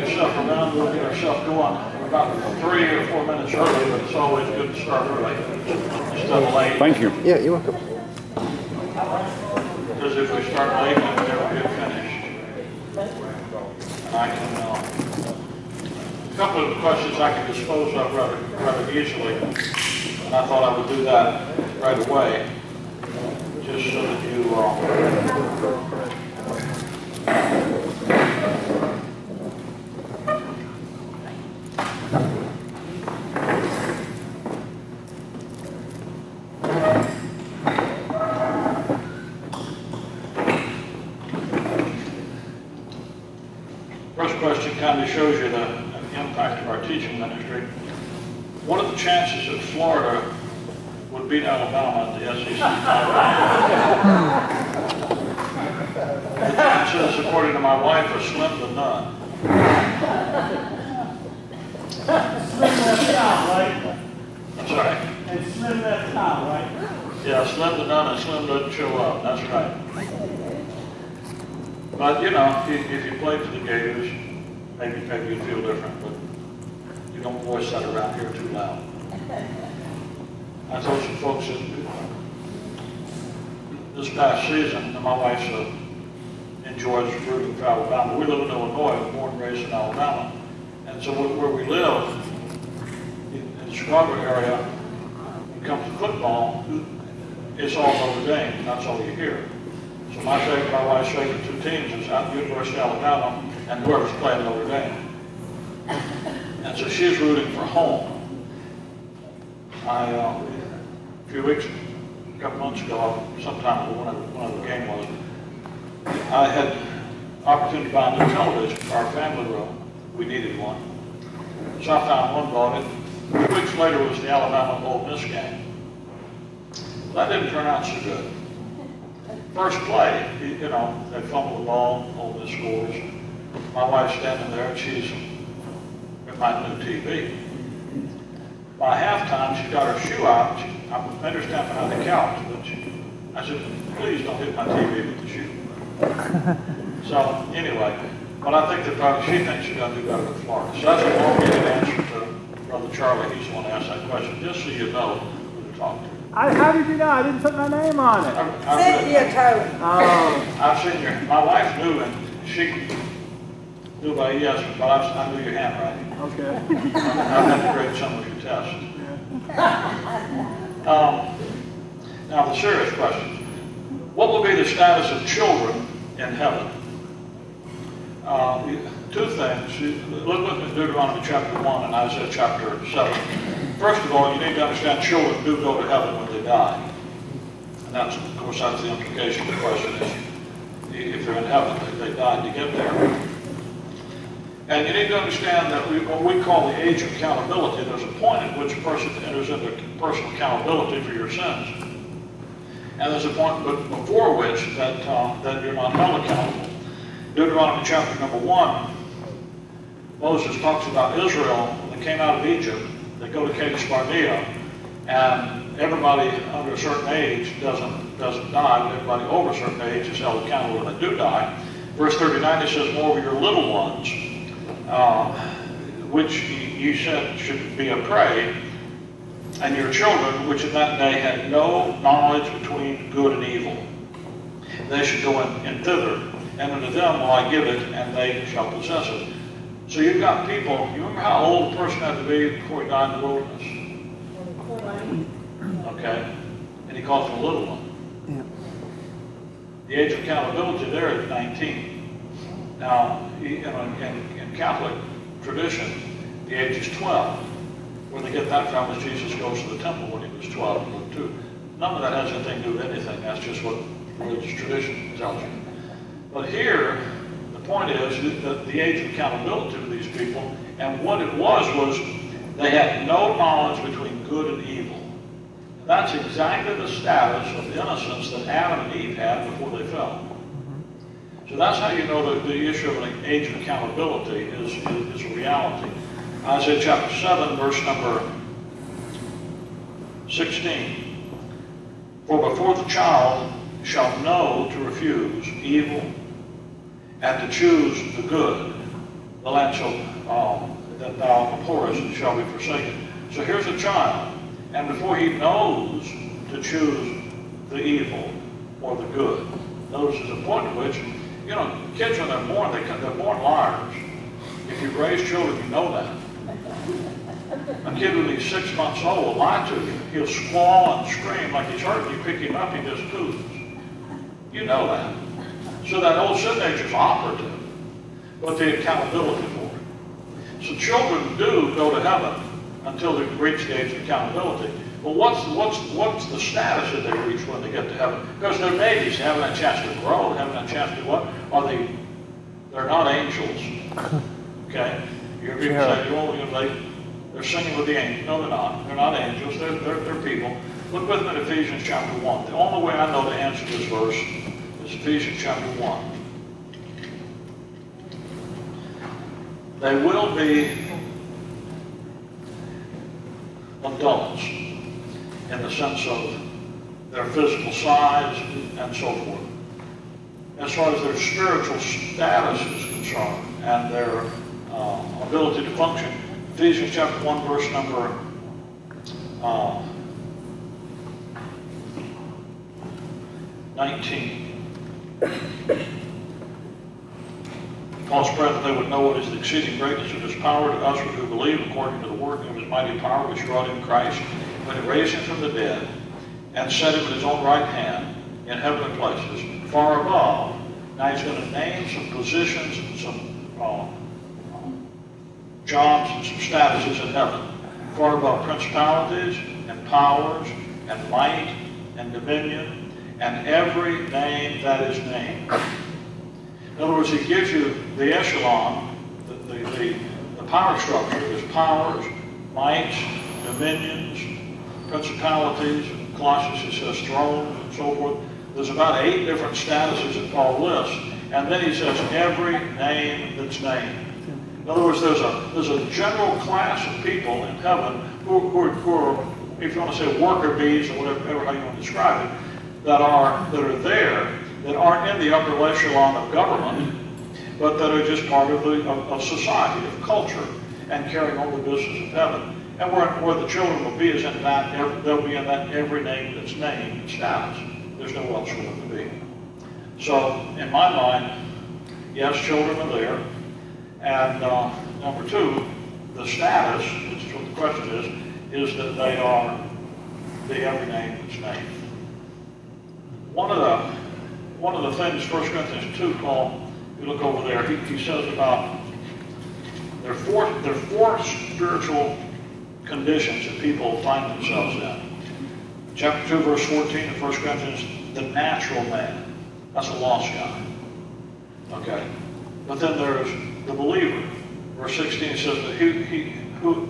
yourself around, we'll get ourselves going. We're about 3 or 4 minutes early, but it's always good to start early instead of late. Thank you. Yeah, you're welcome. Because if we start late, we'll never get finished. And I can, a couple of questions I can dispose of rather easily, and I thought I would do that right away, just so that you first question kind of shows you the impact of our teaching ministry. What are the chances that Florida would beat Alabama at the SEC title? The chances, according to my wife, are slim to none. Slim left out, right? I'm sorry? And slim left out, right? Yeah, slim to none and slim doesn't show up. That's right. But, you know, if you played for the Gators, maybe you'd feel different, but you don't voice that around here too loud. I told some folks that this past season, my wife enjoys rooting for Alabama. We live in Illinois, born and raised in Alabama. And so where we live, in the Chicago area, when it comes to football, it's all Notre Dame. That's all you hear. So my wife's favorite two teams is out University of Alabama and whoever's playing Notre Dame. And so she's rooting for home. A few weeks, a couple months ago, sometime whenever the game was, I had opportunity to buy a new television for our family room. We needed one. So I found one, bought it. 2 weeks later was the Alabama Ole Miss game. That didn't turn out so good. First play, you know, they fumble the ball, Ole Miss scores. My wife's standing there, and she's at my new TV. By halftime, she got her shoe out. I made her stand behind the couch, but I said, please don't hit my TV with the shoe. So anyway, but I think that she thinks she's going to do better than Florida. So that's a long-winded answer to Brother Charlie. He's the one to ask that question, just so you know who to talk to. How did you know? I didn't put my name on it. Cynthia Cohen. Oh. I've seen my wife knew, and she knew by yes, but I knew your handwriting. Okay. I've had to grade some of your tests. Now the serious question. What will be the status of children in heaven? Two things. Look at Deuteronomy chapter 1 and Isaiah chapter 7. First of all, you need to understand children do go to heaven when they die. And that's, of course, that's the implication of the question is, if they're in heaven, they died to get there. And you need to understand that what we call the age of accountability, there's a point at which a person enters into personal accountability for your sins. And there's a point before which that you're not held accountable. Deuteronomy chapter number 1, Moses talks about Israel when they came out of Egypt. They go to Kadesh Barnea, and everybody under a certain age doesn't die, but everybody over a certain age is held accountable when they do die. Verse 39, it says, moreover, your little ones, which you said should be a prey, and your children, which in that day had no knowledge between good and evil. They should go in thither, and unto them will I give it, and they shall possess it. So you've got people, you remember how old a person had to be before he died in the wilderness? Okay, and he calls him a little one. Yeah. The age of accountability there is 19. Now, in Catholic tradition, the age is 12. Where they get that from is Jesus goes to the temple when he was 12 and Luke 2. None of that has anything to do with anything. That's just what religious tradition tells you. But here, the point is that the age of accountability to these people, and what it was they had no knowledge between good and evil. And that's exactly the status of innocence that Adam and Eve had before they fell. So that's how you know that the issue of an age of accountability is a reality. Isaiah chapter 7, verse number 16. For before the child shall know to refuse evil and to choose the good, the land that thou abhorrest shall be forsaken. So here's a child, and before he knows to choose the evil or the good, knows there's a point at which, you know, kids when they're born, they're born liars. If you raise children, you know that. A kid when he's 6 months old will lie to you. He'll squall and scream like he's hurt. You pick him up, he just poos. You know that. So that old sin nature is operative, but the accountability for it. So children do go to heaven until they reach the age of accountability. But what's the status that they reach when they get to heaven? Because they're babies, they haven't had a chance to grow, they haven't had a chance to do what? They're not angels. Okay? You hear people say, oh, they're singing with the angels. No, they're not. They're not angels, they're people. Look with me at Ephesians chapter 1. The only way I know to answer this verse is Ephesians chapter 1. They will be adults in the sense of their physical size and so forth. As far as their spiritual status is concerned and their ability to function, Ephesians chapter 1 verse number 19. Paul's prayer that they would know what is the exceeding greatness of his power to us who believe according to the working of his mighty power which wrought in Christ when he raised him from the dead and set him at his own right hand in heavenly places, far above. Now he's going to name some positions and some jobs and some statuses in heaven, far above principalities and powers and might and dominion and every name that is named. In other words, he gives you the echelon, the power structure. There's powers, mights, dominions, principalities. Colossians, it says thrones and so forth. There's about 8 different statuses that Paul lists. And then he says every name that's named. In other words, there's a general class of people in heaven who are, if you want to say worker bees or whatever how you want to describe it, that are there, that aren't in the upper echelon of government, but that are just part of society, of culture, and carrying on the business of heaven. And where the children will be is in that, they'll be in that every name that's named status. There's no else for them to be. So, in my mind, yes, children are there. And number 2, the status, which is what the question is that they are the every name that's named. One of the things, 1 Corinthians 2, Paul, you look over there, he says about there are four spiritual conditions that people find themselves in. Chapter 2, verse 14 of 1 Corinthians, the natural man. That's a lost guy. Okay? But then there's the believer. Verse 16 says that he who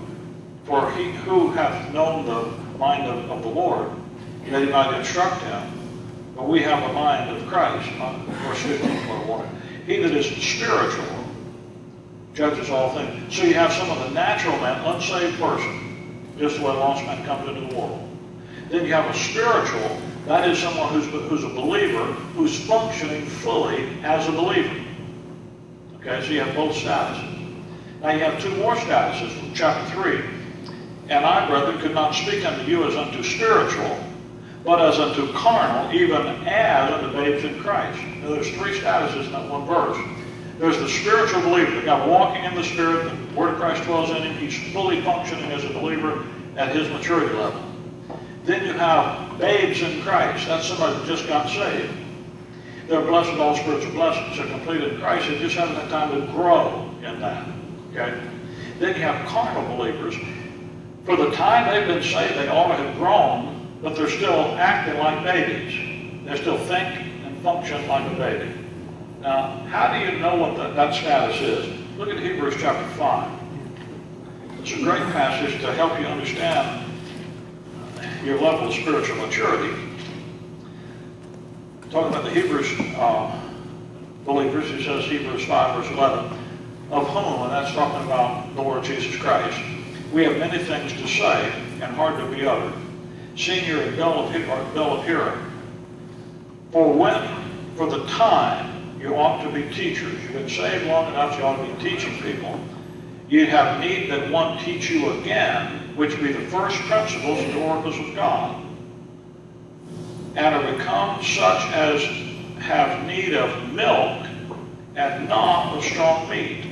hath known the mind of the Lord, that he might instruct him, but we have the mind of Christ. Verse 15, what I wanted. He that is spiritual judges all things. So you have some of the natural man, unsaved person, just the way a lost man comes into the world. Then you have a spiritual, that is someone who's a believer, who's functioning fully as a believer. Okay, so you have both statuses. Now you have 2 more statuses from chapter 3. And I, brethren, could not speak unto you as unto spiritual, but as unto carnal, even as unto babes in Christ. Now there's 3 statuses in that one verse. There's the spiritual believer, the guy walking in the Spirit, the Word of Christ dwells in him, he's fully functioning as a believer at his maturity level. Then you have babes in Christ. That's somebody that just got saved. They're blessed with all spiritual blessings. They're completed in Christ. They just haven't had time to grow in that. Okay? Then you have carnal believers. For the time they've been saved, they ought to have grown, but they're still acting like babies. They still think and function like a baby. Now, how do you know what that status is? Look at Hebrews chapter 5. It's a great passage to help you understand your level of spiritual maturity. Talking about the Hebrews believers, he says, Hebrews 5, verse 11, of whom, and that's talking about the Lord Jesus Christ, we have many things to say and hard to be uttered, seeing you're dull of hearing. For the time you ought to be be teachers. You've been saved long enough, you ought to be teaching people. You have need that one teach you again, which be the first principles of the oracles of God, and are become such as have need of milk and not of strong meat.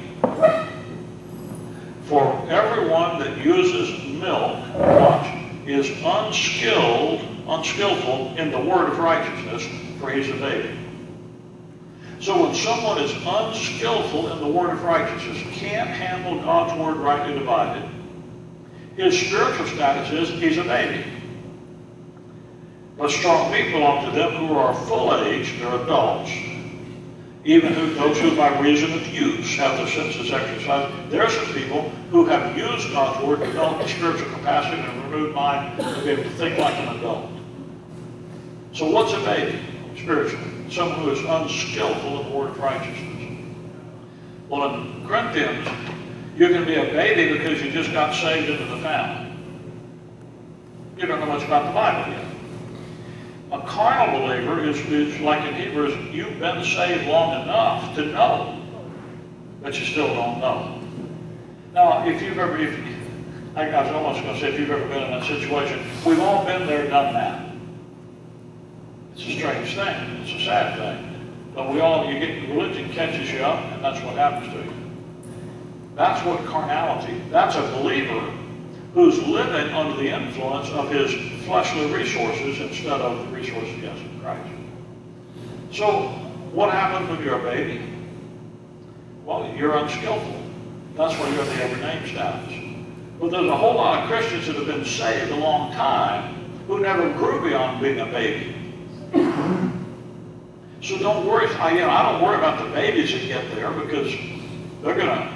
For everyone that uses milk, watch, is unskillful in the word of righteousness, for he's a baby. So when someone is unskillful in the word of righteousness, can't handle God's word rightly divided, his spiritual status is he's a baby. But strong meat belong to them who are full age, they're adults. Even those who by reason of use have their senses exercised. There are some people who have used God's word, developed a spiritual capacity and a renewed mind to be able to think like an adult. So what's a baby spiritually? Someone who is unskillful in the word of righteousness. Well, in Corinthians, you can be a baby because you just got saved into the family. You don't know much about the Bible yet. A carnal believer is like in Hebrews, you've been saved long enough to know, but you still don't know. Now, if you've ever, I was almost going to say if you've ever been in that situation, we've all been there, done that. It's a strange thing. It's a sad thing. But religion catches you up, and that's what happens to you. That's what carnality, that's a believer who's living under the influence of his fleshly resources instead of the resources he has in Christ. So, what happens when you're a baby? Well, you're unskillful. That's why you have the every name status. But there's a whole lot of Christians that have been saved a long time who never grew beyond being a baby. So don't worry. I don't worry about the babies that get there because they're going to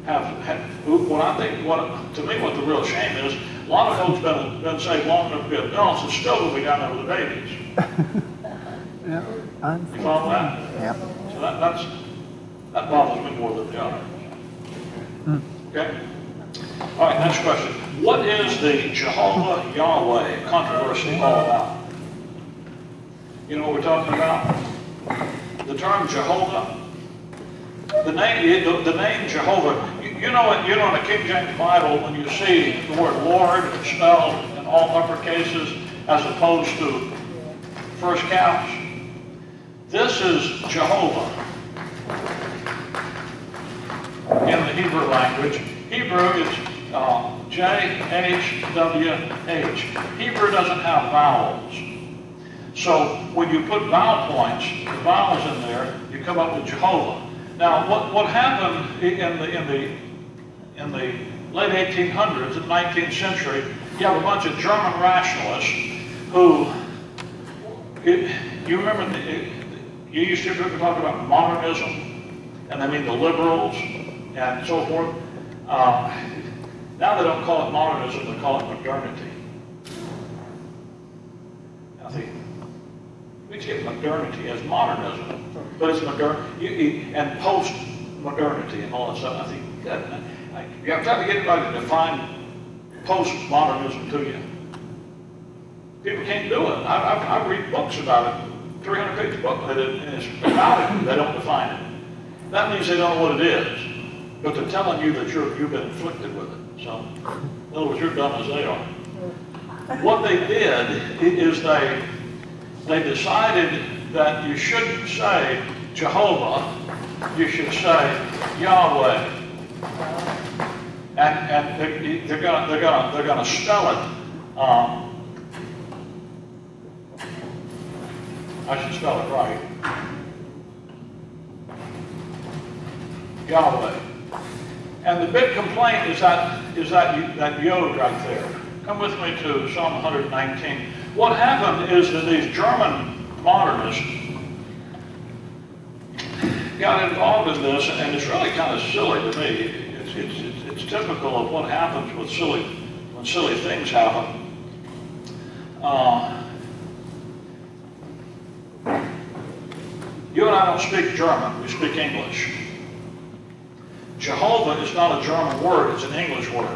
to me, what the real shame is, a lot of folks been saved long enough to be adults and still going to be down there with the babies. Yeah, you follow that? Yeah. So that bothers me more than the others. Okay? All right, next question. What is the Jehovah Yahweh controversy all about? You know what we're talking about? The term Jehovah. The name Jehovah, you know in the King James Bible, when you see the word Lord spelled in all upper cases as opposed to first caps, this is Jehovah in the Hebrew language. Hebrew is J-H-W-H. Hebrew doesn't have vowels. So when you put vowel points, the vowels in there, you come up with Jehovah. Now, what happened in the late 1800s and 19th century, you have a bunch of German rationalists who, you remember, you used to talk about modernism, and they mean the liberals and so forth. Now they don't call it modernism, they call it modernity. I think we get modernity as modernism. But it's modern, and post-modernity and all that stuff. I think you have to get anybody to define post-modernism to you. People can't do it. I read books about it, 300-page book, and it's about it, they don't define it. That means they don't know what it is, but they're telling you that you've been inflicted with it. So, in other words, you're dumb as they are. What they did is they decided that you shouldn't say Jehovah, you should say Yahweh, and they're gonna spell it. I should spell it right. Yahweh, and the big complaint is that yod right there. Come with me to Psalm 119. What happened is that these German modernists got involved in this, and it's really kind of silly to me. It's typical of what happens when silly things happen. You and I don't speak German, we speak English. Jehovah is not a German word, it's an English word.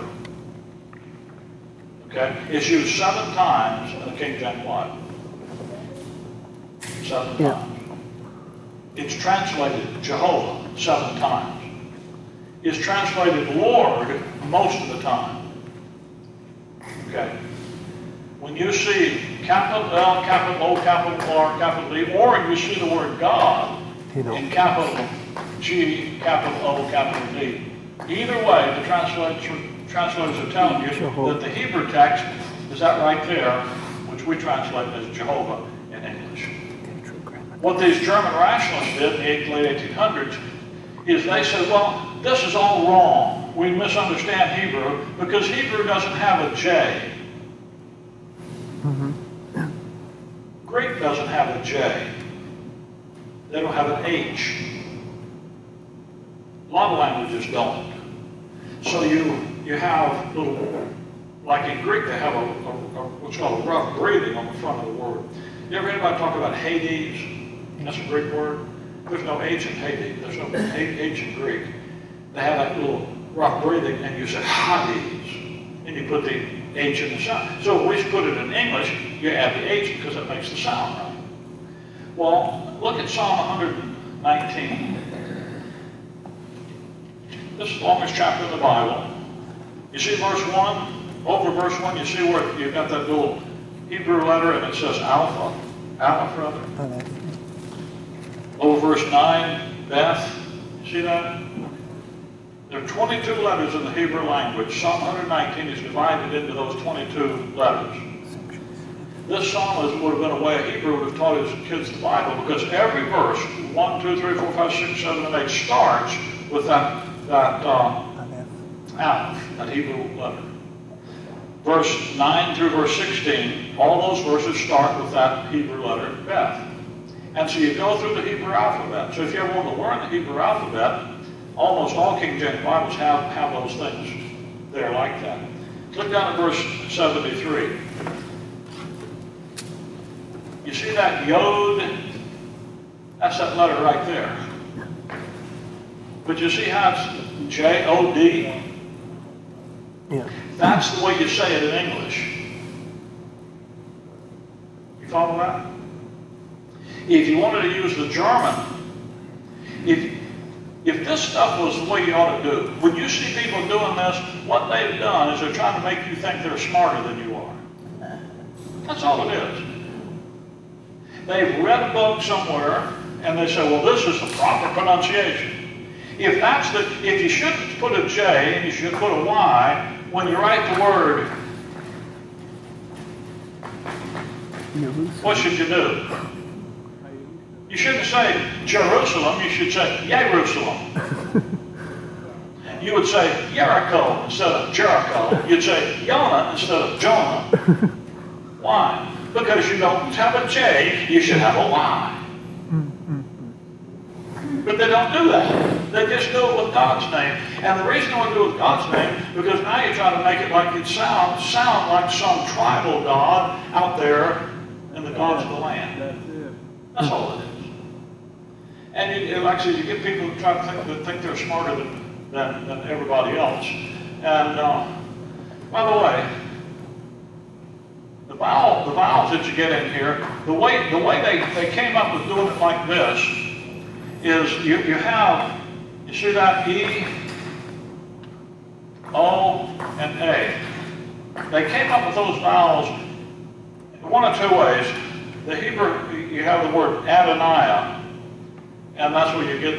Okay? It's used 7 times in the King James Bible. 7 times. it's translated Jehovah 7 times. It's translated Lord most of the time. Okay? When you see capital L, capital O, capital R, capital D, or you see the word God in capital G, capital O, capital D, either way, the translators are telling you that the Hebrew text is that right there, which we translate as Jehovah in English. What these German rationalists did in the late 1800s is they said, well, this is all wrong. We misunderstand Hebrew because Hebrew doesn't have a J. Greek doesn't have a J. They don't have an H. A lot of languages don't. So you have little, like in Greek, they have what's called a rough breathing on the front of the word. You ever hear anybody talk about Hades? That's a Greek word. There's no H in Hades. There's no H in Greek. They have that little rough breathing, and you say Hades, and you put the H in the sound. So if we put it in English, you add the H because it makes the sound right. Well, look at Psalm 119. This is the longest chapter in the Bible. You see verse 1? Over verse 1, you see where you've got that little Hebrew letter, and it says Alpha. Aleph, rather. Over verse 9, Beth. See that? There are 22 letters in the Hebrew language. Psalm 119 is divided into those 22 letters. This psalm would have been a way a Hebrew would have taught his kids the Bible, because every verse, 1, 2, 3, 4, 5, 6, 7, and 8, starts with that Aleph, that Hebrew letter. Verse 9 through verse 16, all those verses start with that Hebrew letter, Beth. And so you go through the Hebrew alphabet. So if you ever want to learn the Hebrew alphabet, almost all King James Bibles have those things there like that. Look down at verse 73. You see that Yod? That's that letter right there. But you see how it's J-O-D? Yeah. That's the way you say it in English. You follow that? If you wanted to use the German, if this stuff was the way you ought to do, when you see people doing this, what they've done is they're trying to make you think they're smarter than you are. That's all it is. They've read a book somewhere, and they say, well, this is the proper pronunciation. If you shouldn't put a J and you should put a Y, when you write the word, what should you do? You shouldn't say Jerusalem, you should say Jerusalem. You would say Jericho instead of Jericho. You'd say Jonah instead of Jonah. Why? Because you don't have a J, you should have a Y. But they don't do that. They just do it with God's name. And the reason they want to do it with God's name, because now you're trying to make it like it sound like some tribal god out there in the gods of the land. That's all it is. And like I said, you get people who try to think they're smarter than everybody else. And by the way, the vowels that you get in here, the way they came up with doing it like this is you see that E, O, and A. They came up with those vowels in one of two ways. The Hebrew, you have the word Adoniah, and that's where you get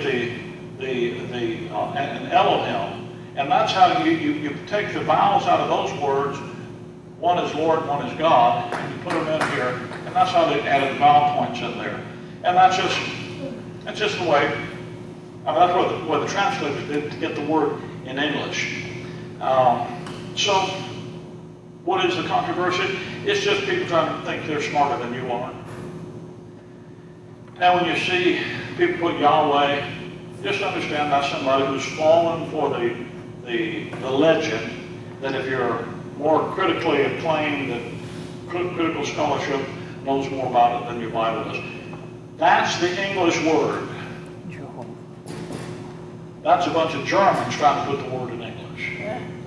an Elohim. And that's how you take the vowels out of those words. One is Lord, one is God, and you put them in here, and that's how they added vowel points in there. And that's just the way, that's what the translators did to get the word in English. So, what is the controversy? It's just people trying to think they're smarter than you are. Now, when you see people put Yahweh, just understand that's somebody who's fallen for the legend that if you're more critically acclaimed, that critical scholarship knows more about it than your Bible does. That's the English word. Jehovah. That's a bunch of Germans trying to put the word in English.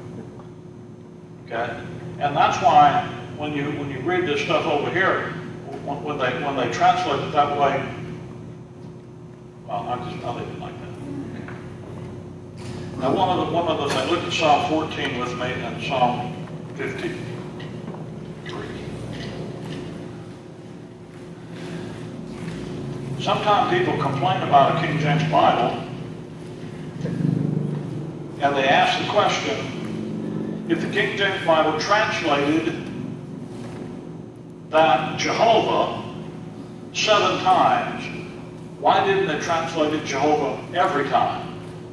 Okay? And that's why when you read this stuff over here, when they translate it that way, Well, I leave it like that. Now, one of the things, look at Psalm 14 with me and Psalm 53. Sometimes people complain about a King James Bible, and they ask the question, if the King James Bible translated that Jehovah 7 times, why didn't they translate it Jehovah every time?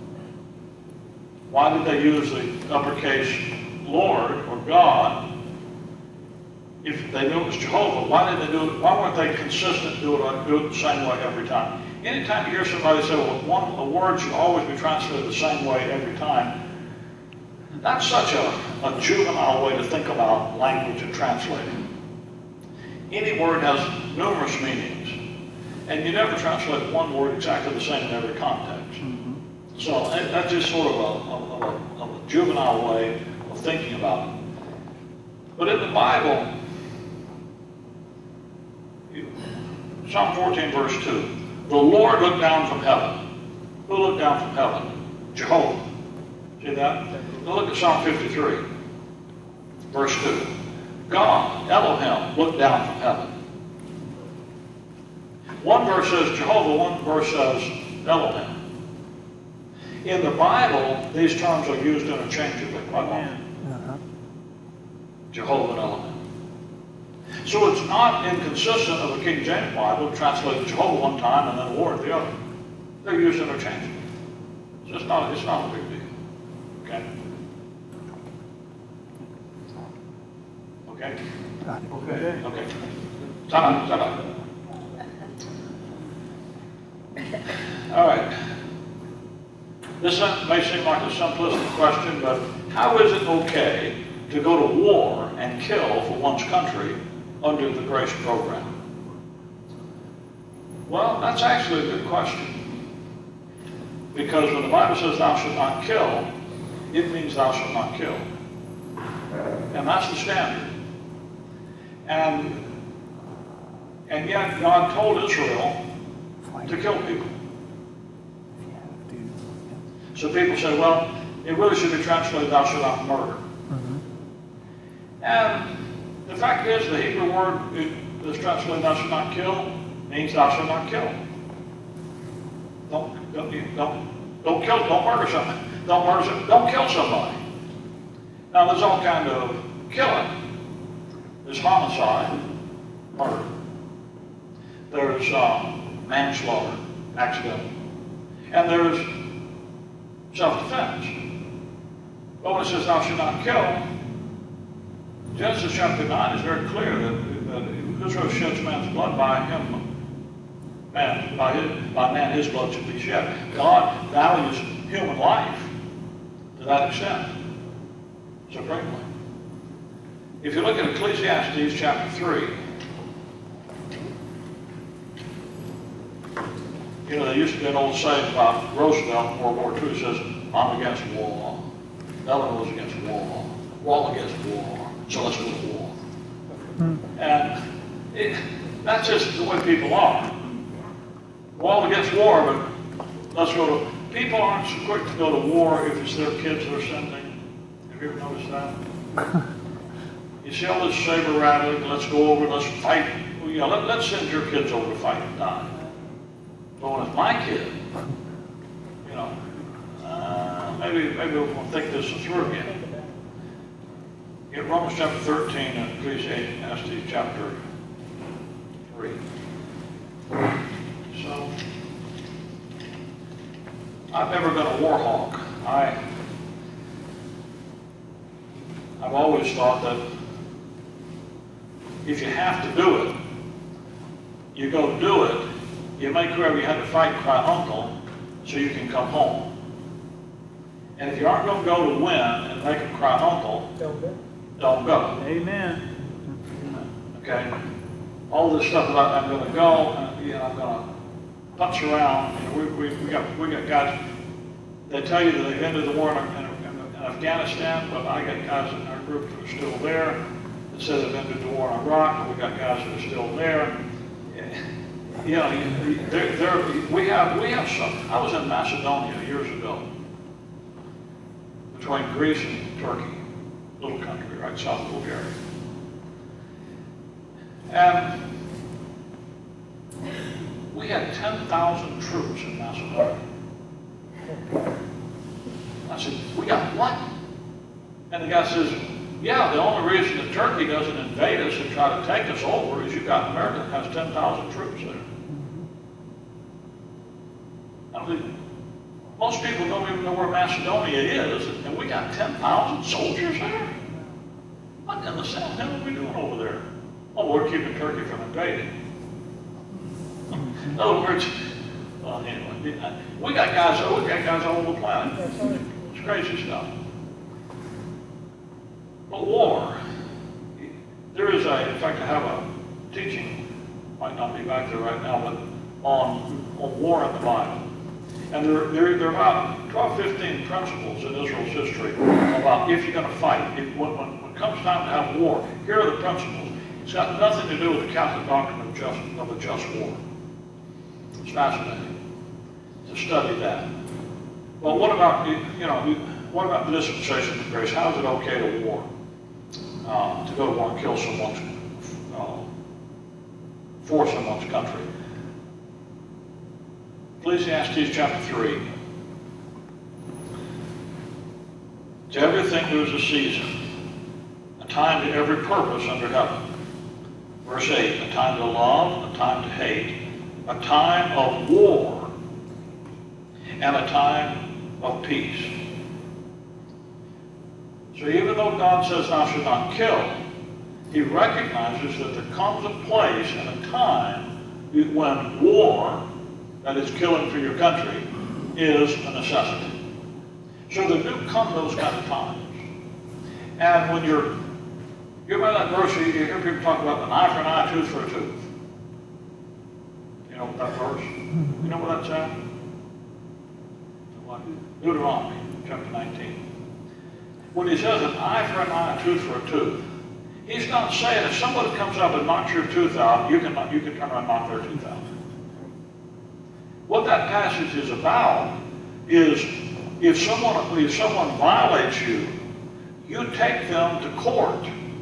Why did they use the uppercase Lord or God? If they knew it was Jehovah, why didn't they do it? Why weren't they consistent do it the same way every time? Anytime you hear somebody say, well, a word should always be translated the same way every time, that's such a juvenile way to think about language and translating. Any word has numerous meanings, and you never translate one word exactly the same in every context. So that's just sort of a juvenile way of thinking about it. But in the Bible, Psalm 14, verse 2, the Lord looked down from heaven. Who looked down from heaven? Jehovah. See that? Now look at Psalm 53, verse 2. God, Elohim, looked down from heaven. One verse says Jehovah, one verse says Elohim. In the Bible, these terms are used interchangeably quite often. Jehovah and Elohim. So it's not inconsistent of a King James Bible to translate Jehovah one time and then Lord the other. They're used interchangeably. So it's not a big deal. Okay? Okay? Okay. Okay. Time out. All right. This may seem like a simplistic question, but how is it okay to go to war and kill for one's country under the grace program? Well, that's actually a good question. Because when the Bible says thou shalt not kill, it means thou shalt not kill. And that's the standard. And yet God told Israel to kill people. So people say, well, it really should be translated, thou shalt not murder. And the fact is, the Hebrew word that's translated, thou shalt not kill, means thou shalt not kill. Don't kill, don't murder something. Don't kill somebody. Now, there's all kind of killing. There's homicide, murder. There's manslaughter, accidental. And there's self-defense. But when it says thou shalt not kill, Genesis chapter 9 is very clear that whosoever sheds man's blood, by man his blood should be shed. God values human life to that extent, supremely. If you look at Ecclesiastes chapter 3, you know, there used to be an old saying about Roosevelt in World War II. He says, I'm against war. Eleanor was against war. We're all against war. So let's go to war. And that's just the way people are. We're all against war, but let's go to... People aren't so quick to go to war if it's their kids that are sending. Have you ever noticed that? You see all this saber rattling, let's go over, let's fight. Well, you know, let's send your kids over to fight and die. But when it's my kid, you know, maybe we'll think this through again. Get Romans chapter 13 and Ecclesiastes chapter 3. So, I've never been a war hawk. I've always thought that if you have to do it, you go do it. You make whoever you had to fight cry uncle so you can come home. And if you aren't going to go to win and make them cry uncle, don't go. Amen. Okay? All this stuff about I'm going to go, and, I'm going to punch around. We got guys, they tell you that they've ended the war in Afghanistan, but I got guys in our group that are still there that say they've ended the war in Iraq, and we got guys that are still there. you know, we have some. I was in Macedonia years ago, between Greece and Turkey, little country right south of Bulgaria. And we had 10,000 troops in Macedonia. I said, we got what? And the guy says, yeah, the only reason that Turkey doesn't invade us and try to take us over is you got America that has 10,000 troops there. I mean, most people don't even know where Macedonia is, and we got 10,000 soldiers there? What in the hell are we doing over there? Oh, we're keeping Turkey from invading. In other words, well, anyway, we got guys all over the planet. It's crazy stuff. But war, there is in fact I have a teaching, might not be back there right now, but on war in the Bible. And there are about 12, 15 principles in Israel's history about if you're going to fight. When it comes time to have war, here are the principles. It's got nothing to do with the Catholic doctrine of a just war. It's fascinating to study that. Well, what about, what about the dispensation of grace? How is it okay to war? To go to war and kill someone's, for someone's country. Ecclesiastes chapter 3. To everything there is a season, a time to every purpose under heaven. Verse 8, a time to love, a time to hate, a time of war, and a time of peace. So even though God says thou shalt not kill, he recognizes that there comes a place and a time when war, that is killing for your country, is a necessity. So there do come those kind of times. And when you remember that verse, you hear people talk about an eye for an eye, tooth for a tooth. You know that verse? You know what that's at? Deuteronomy chapter 19. When he says an eye for an eye, a tooth for a tooth, he's not saying if somebody comes up and knocks your tooth out, you can turn around and knock their tooth out. What that passage is about is if someone violates you, you take them to court.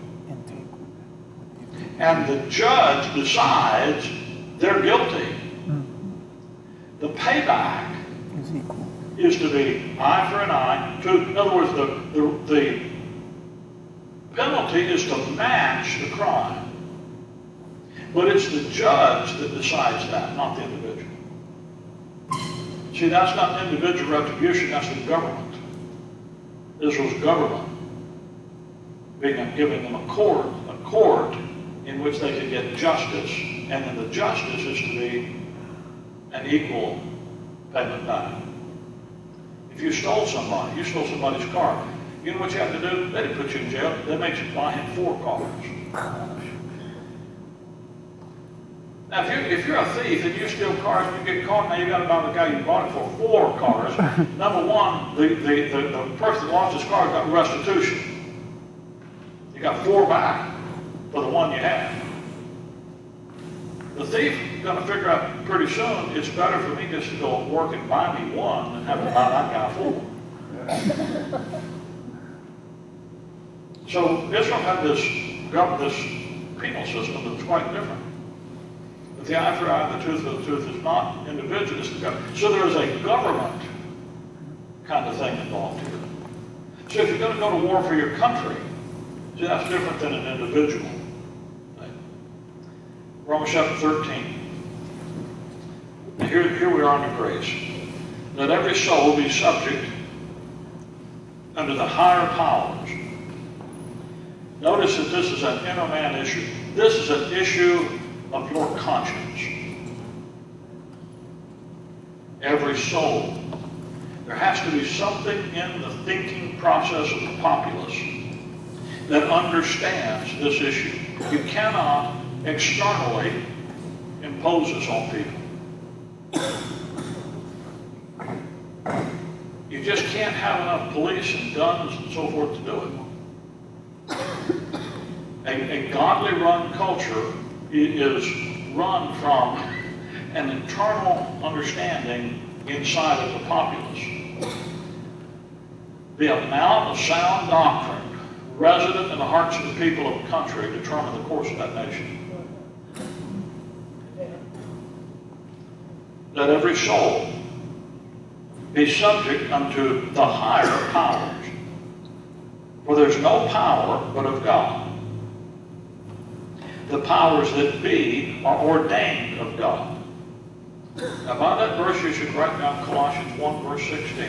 And the judge decides they're guilty. The payback is to be eye for an eye. In other words, the penalty is to match the crime. But it's the judge that decides that, not the individual. See, that's not individual retribution, that's the government. Israel's government giving them a court in which they can get justice, and then the justice is to be an equal payment back. If you stole somebody's car, you know what you have to do? They didn't put you in jail. They make you buy him 4 cars. Now, if you're a thief and you steal cars and you get caught, now you got to buy the guy you bought it for 4 cars. Number one, the person that lost his car got restitution. You got 4 back for the one you had. The thief is going to figure out pretty soon, it's better for me just to go work and buy me 1 than have to buy that guy 4. So Israel had this penal system that's quite different. But the eye for eye, the tooth for the tooth is not individualist. So there is a government kind of thing involved here. So if you're going to go to war for your country, see, that's different than an individual. Romans chapter 13. Here we are under grace. Let every soul be subject under the higher powers. Notice that this is an inner man issue. This is an issue of your conscience. Every soul. There has to be something in the thinking process of the populace that understands this issue. You cannot externally impose this on people. You just can't have enough police and guns and so forth to do it. A godly run culture is run from an internal understanding inside of the populace. The amount of sound doctrine resident in the hearts of the people of the country determine the course of that nation. Let every soul be subject unto the higher powers, for there's no power but of God. The powers that be are ordained of God. Now by that verse you should write down Colossians 1 verse 16.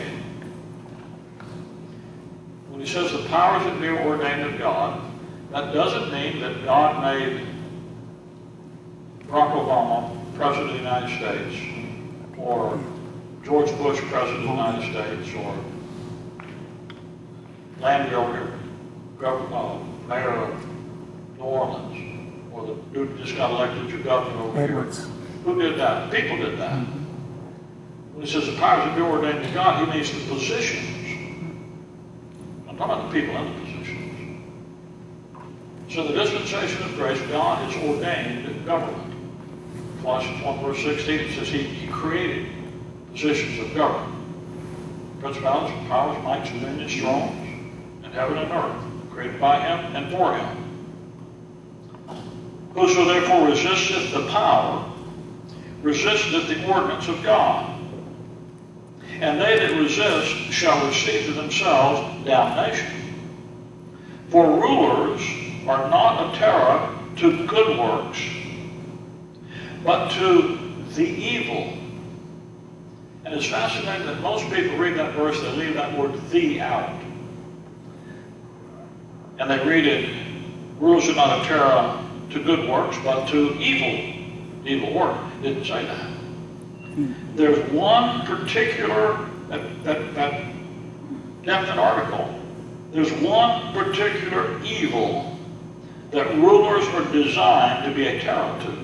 When he says the powers that be are ordained of God, that doesn't mean that God made Barack Obama President of the United States, or George Bush President of the United States, or Landry Mayor of New Orleans, or the dude who just got elected to governor over Edwards. here. Who did that? People did that. When he says the powers that be ordained to God, he means the positions. I'm talking about the people in the positions. So the dispensation of grace, God has ordained government. Colossians 1 verse 16, it says he created positions of government. Principalities, powers, mights, dominions, thrones, in heaven and earth, created by him and for him. Whoso therefore resisteth the power, resisteth the ordinance of God. And they that resist shall receive to themselves damnation. For rulers are not a terror to good works, but to the evil. And it's fascinating that most people read that verse, they leave that word "the" out. And they read it, rulers are not a terror to good works, but to evil work. It didn't say that. There's one particular, that definite article, there's one particular evil that rulers are designed to be a terror to.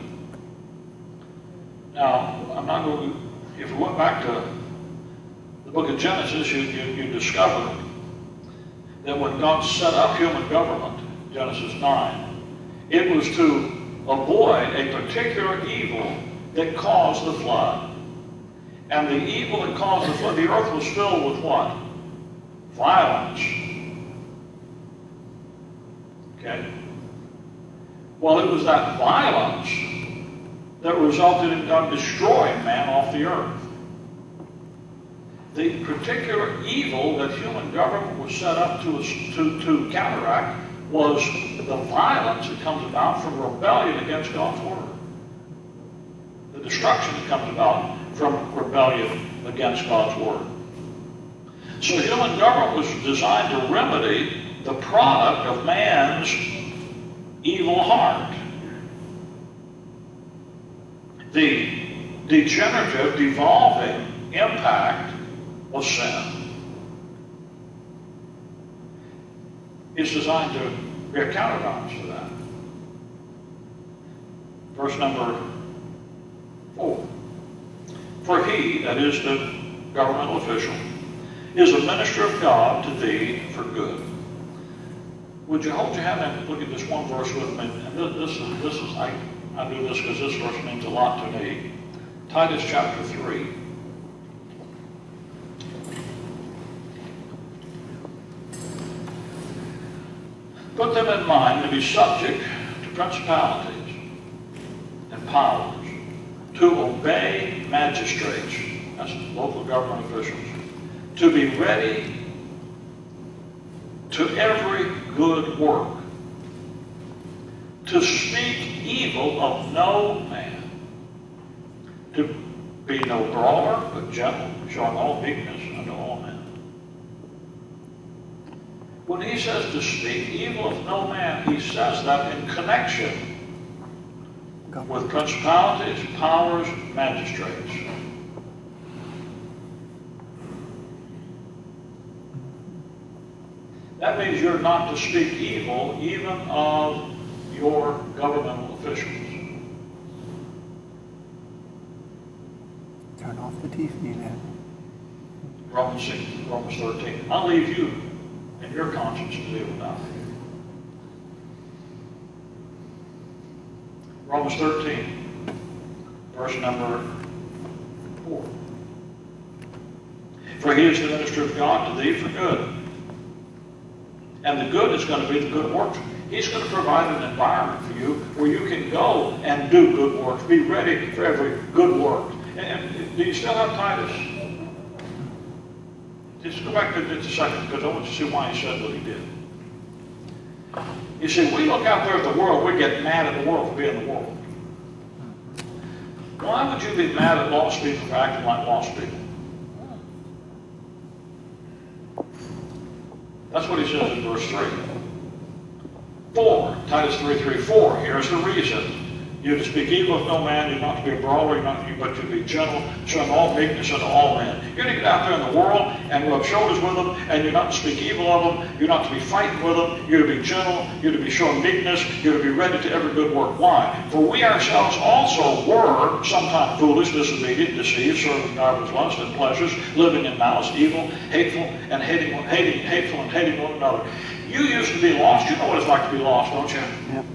Now, I'm not going to, if we went back to the book of Genesis, you discover that when God set up human government, Genesis 9, it was to avoid a particular evil that caused the flood. And the evil that caused the flood, the earth was filled with what? Violence. Okay? Well, it was that violence that resulted in God destroying man off the earth. The particular evil that human government was set up to counteract was the violence that comes about from rebellion against God's word. The destruction that comes about from rebellion against God's word. So human government was designed to remedy the product of man's evil heart. The degenerative, devolving impact of sin is designed to be a counterbalance to that. Verse number 4. For he, that is the governmental official, is a minister of God to thee for good. Would you hold your hand and look at this one verse with me? And this is I do this because this verse means a lot to me. Titus chapter 3. Put them in mind to be subject to principalities and powers, to obey magistrates, that's local government officials, to be ready to every good work, to speak evil of no man, to be no brawler, but gentle, showing all meekness unto all men. When he says to speak evil of no man, he says that in connection with principalities, powers, magistrates. That means you're not to speak evil even of your governmental officials. Turn off the TV then. Romans 13. I'll leave you and your conscience to deal with that. Romans 13. Verse number 4. For he is the minister of God to thee for good. And the good is going to be the good works. He's going to provide an environment for you where you can go and do good works. Be ready for every good work. And do you still have Titus? Just go back to just a second, because I want you to see why he said what he did. You see, we look out there at the world, we get mad at the world for being the world. Why would you be mad at lost people for acting like lost people? That's what he says in verse 3. 4, Titus 3:3, 4. Here's the reason. You're to speak evil of no man, you're not to be a brawler, but to be gentle, showing all meekness unto all men. You're to get out there in the world and rub shoulders with them, and you're not to speak evil of them, you're not to be fighting with them, you're to be gentle, you're to be showing meekness, you're to be ready to every good work. Why? For we ourselves also were sometime foolish, disobedient, deceived, serving divers lusts and pleasures, living in malice, evil, hateful, and hating one another. You used to be lost. You know what it's like to be lost, don't you? Yep.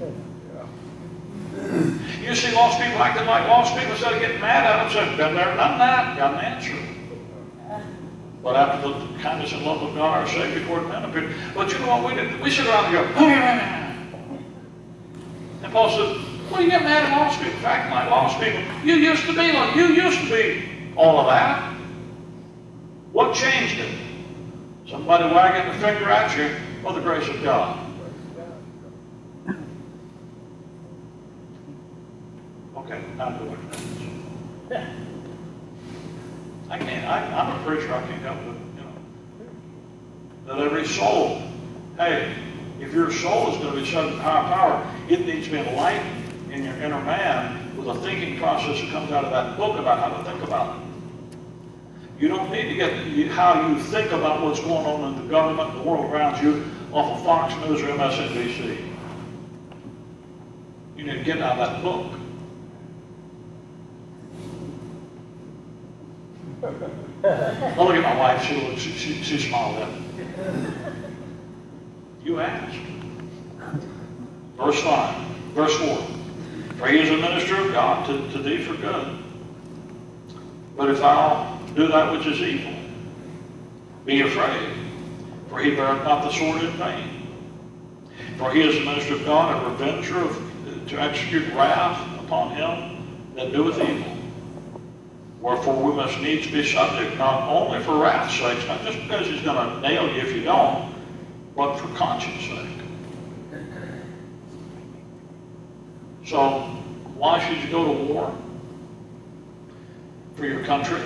You see lost people acting like lost people. Instead of getting mad at them, saying, been there, done that, got an answer. But after the kindness and love of God, our Savior toward men appeared. But you know what we did? We sit around and go, and Paul said, what do you get mad at lost people? Acting like lost people. You used to be like, you used to be all of that. What changed it? Somebody wagging the finger at you, or the grace of God? Okay, now go back to that. I can't, I'm a preacher, I can't help it, you know. That every soul, hey, if your soul is going to be subject to higher power, it needs to be enlightened in your inner man with a thinking process that comes out of that book about how to think about it. You don't need to get how you think about what's going on in the government, the world around you, off of Fox News or MSNBC. You need to get out of that book. Well, look at my wife. She smiled at me. You asked. Verse 5. Verse 4. For he is a minister of God to thee for good. But if thou do that which is evil, be afraid, for he beareth not the sword in vain. For he is the minister of God, a revenger to execute wrath upon him that doeth evil. Wherefore we must needs be subject, not only for wrath's sake, not just because he's going to nail you if you don't, but for conscience sake. So, why should you go to war? For your country?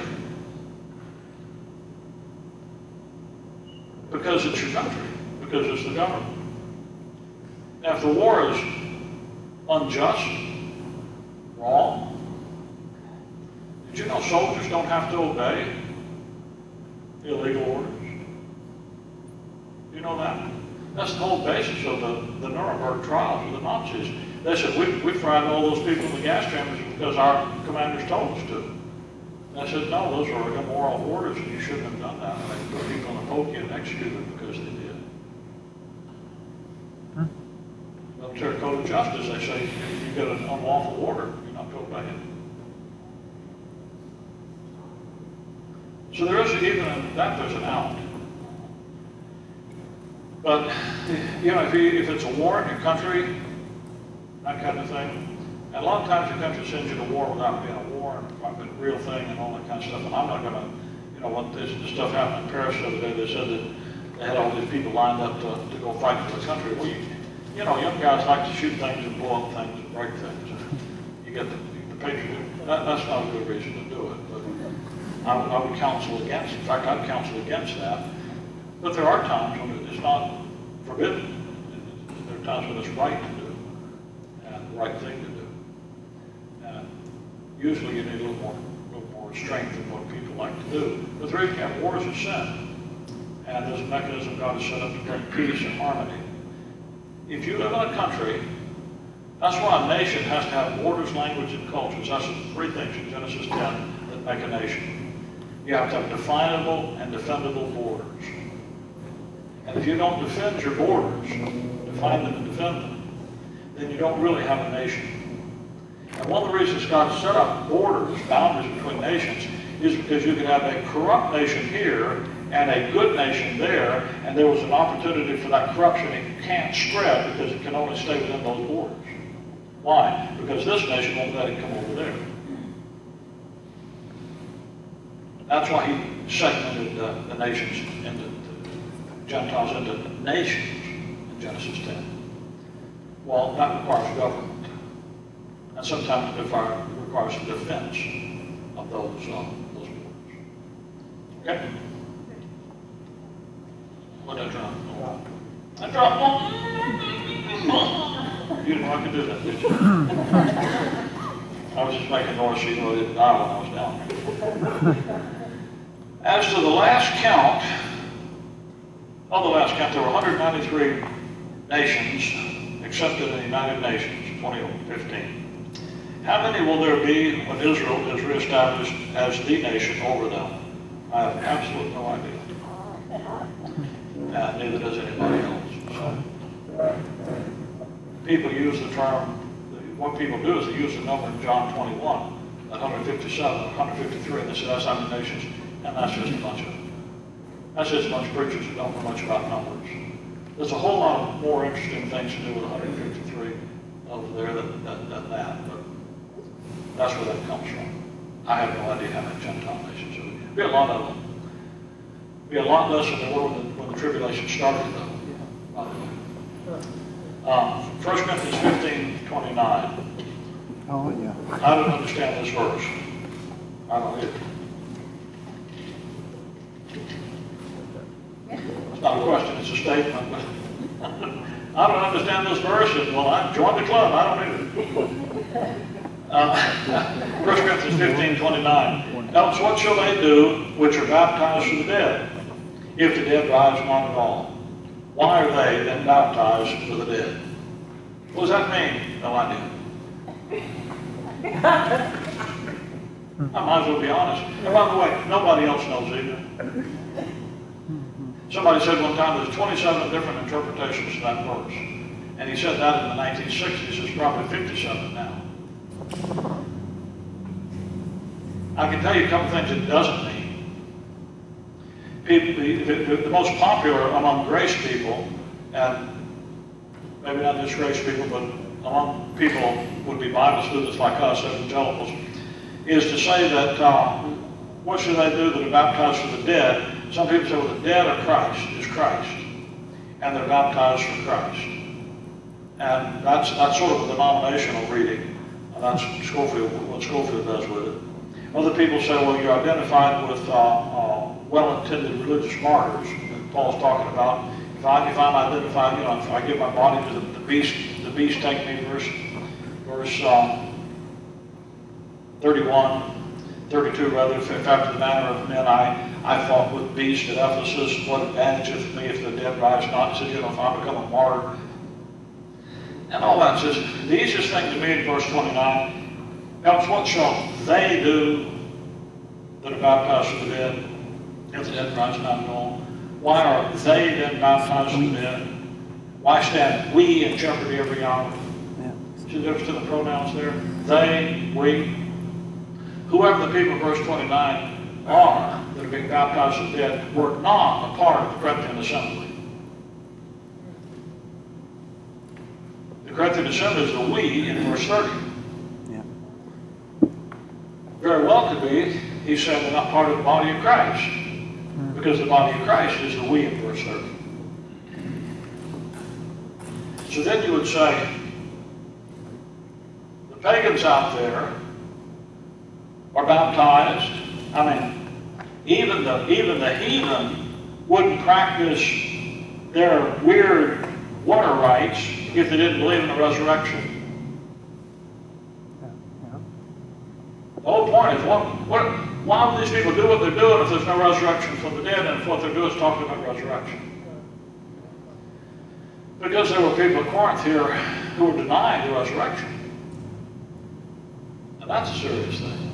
Because it's your country, because it's the government. Now, if the war is unjust, wrong, did you know soldiers don't have to obey illegal orders? Do you know that? That's the whole basis of the Nuremberg trials of the Nazis. They said, we fried all those people in the gas chambers because our commanders told us to. And I said, no, those are immoral orders and you shouldn't have done that. And they put people in the pokey and executed them because they did. Military Code of Justice, they say, if you get an unlawful order, you're not to obey it. So there is, even in that, there's an out. But, you know, if it's a war in your country, that kind of thing, and a lot of times your country sends you to war without being a war, and a real thing and all that kind of stuff, and I'm not going to, you know, what this stuff happened in Paris the other day, they said that they had all these people lined up to go fight for the country. Well, you know, young guys like to shoot things and blow up things and break things. And you get the patriot. That's not a good reason to do it. But I would counsel against. In fact, I'd counsel against that. But there are times when it's not forbidden. There are times when it's right to do and the right thing to do. And usually you need a little more strength than what people like to do. But the reason you have wars is sin. And there's a mechanism God has set up to bring peace and harmony. If you live in a country, that's why a nation has to have borders, language, and cultures. That's the three things in Genesis 10 that make a nation. You have to have definable and defendable borders. And if you don't defend your borders, define them and defend them, then you don't really have a nation. And one of the reasons God set up borders, boundaries between nations, is because you could have a corrupt nation here and a good nation there, and there was an opportunity for that corruption. It can't spread because it can only stay within those borders. Why? Because this nation won't let it come over there. That's why he segmented the nations into Gentiles into nations in Genesis 10. Well, that requires government. And sometimes it requires the defense of those borders. Okay? What did I drop? I dropped one. You didn't know I could do that, did you? I was just making noise so you know I didn't die when I was down here. As to the last count, there were 193 nations accepted in the United Nations, 2015. How many will there be when Israel is reestablished as the nation over them? I have absolutely no idea. And neither does anybody else. So, people use the term, what people do is they use the number in John 21, 157, 153, and they say that's how many nations, and that's just a bunch of preachers who don't know much about numbers. There's a whole lot of more interesting things to do with 153 over there than that, but that's where that comes from. I have no idea how many Gentile nations there would be. A lot of them. Be a lot less than there were when the tribulation started, though, by the way. 1 Corinthians 15:29. Oh, yeah. I don't understand this verse. I don't either. It's not a question, it's a statement. I don't understand this verse, and well, I joined the club, I don't either. 1 Corinthians 15:29. Else what shall they do which are baptized for the dead, if the dead rise not at all? Why are they then baptized for the dead? What does that mean? No idea. I might as well be honest. And by the way, nobody else knows either. Somebody said one time there's 27 different interpretations of that verse. And he said that in the 1960s. There's probably 57 now. I can tell you a couple things it doesn't mean. People, the most popular among grace people, and maybe not just grace people, but among people would be Bible students like us, evangelicals, is to say that what should they do that are baptized for the dead? Some people say, well, the dead are Christ, is Christ, and they're baptized for Christ. And that's sort of a denominational reading. And that's what Schofield does with it. Other people say, well, you're identified with well-intended religious martyrs that Paul's talking about. If I'm identified, if I give my body to the beast take me, verse 32 rather, if after the manner of men I fought with beasts at Ephesus, what advantageth me if the dead rise not? He said, if I become a martyr. And all that says, the easiest thing to me in verse 29, else what shall they do that are baptized for the dead, if the dead rise not at all? Why are they then baptized for the dead? Why stand we in jeopardy every hour? See the difference in the pronouns there? They, we. Whoever the people, verse 29, are that are being baptized for the dead were not a part of the Corinthian assembly. The Corinthian assembly is the we in verse 30. Yeah. Very well could be, he said, they're not part of the body of Christ. Because the body of Christ is the we in verse 30. So then you would say, the pagans out there are baptized. I mean, even the heathen wouldn't practice their weird water rites if they didn't believe in the resurrection. The whole point is, why would these people do what they're doing if there's no resurrection from the dead, and if what they're doing is talking about resurrection? Because there were people at Corinth here who were denying the resurrection. And that's a serious thing.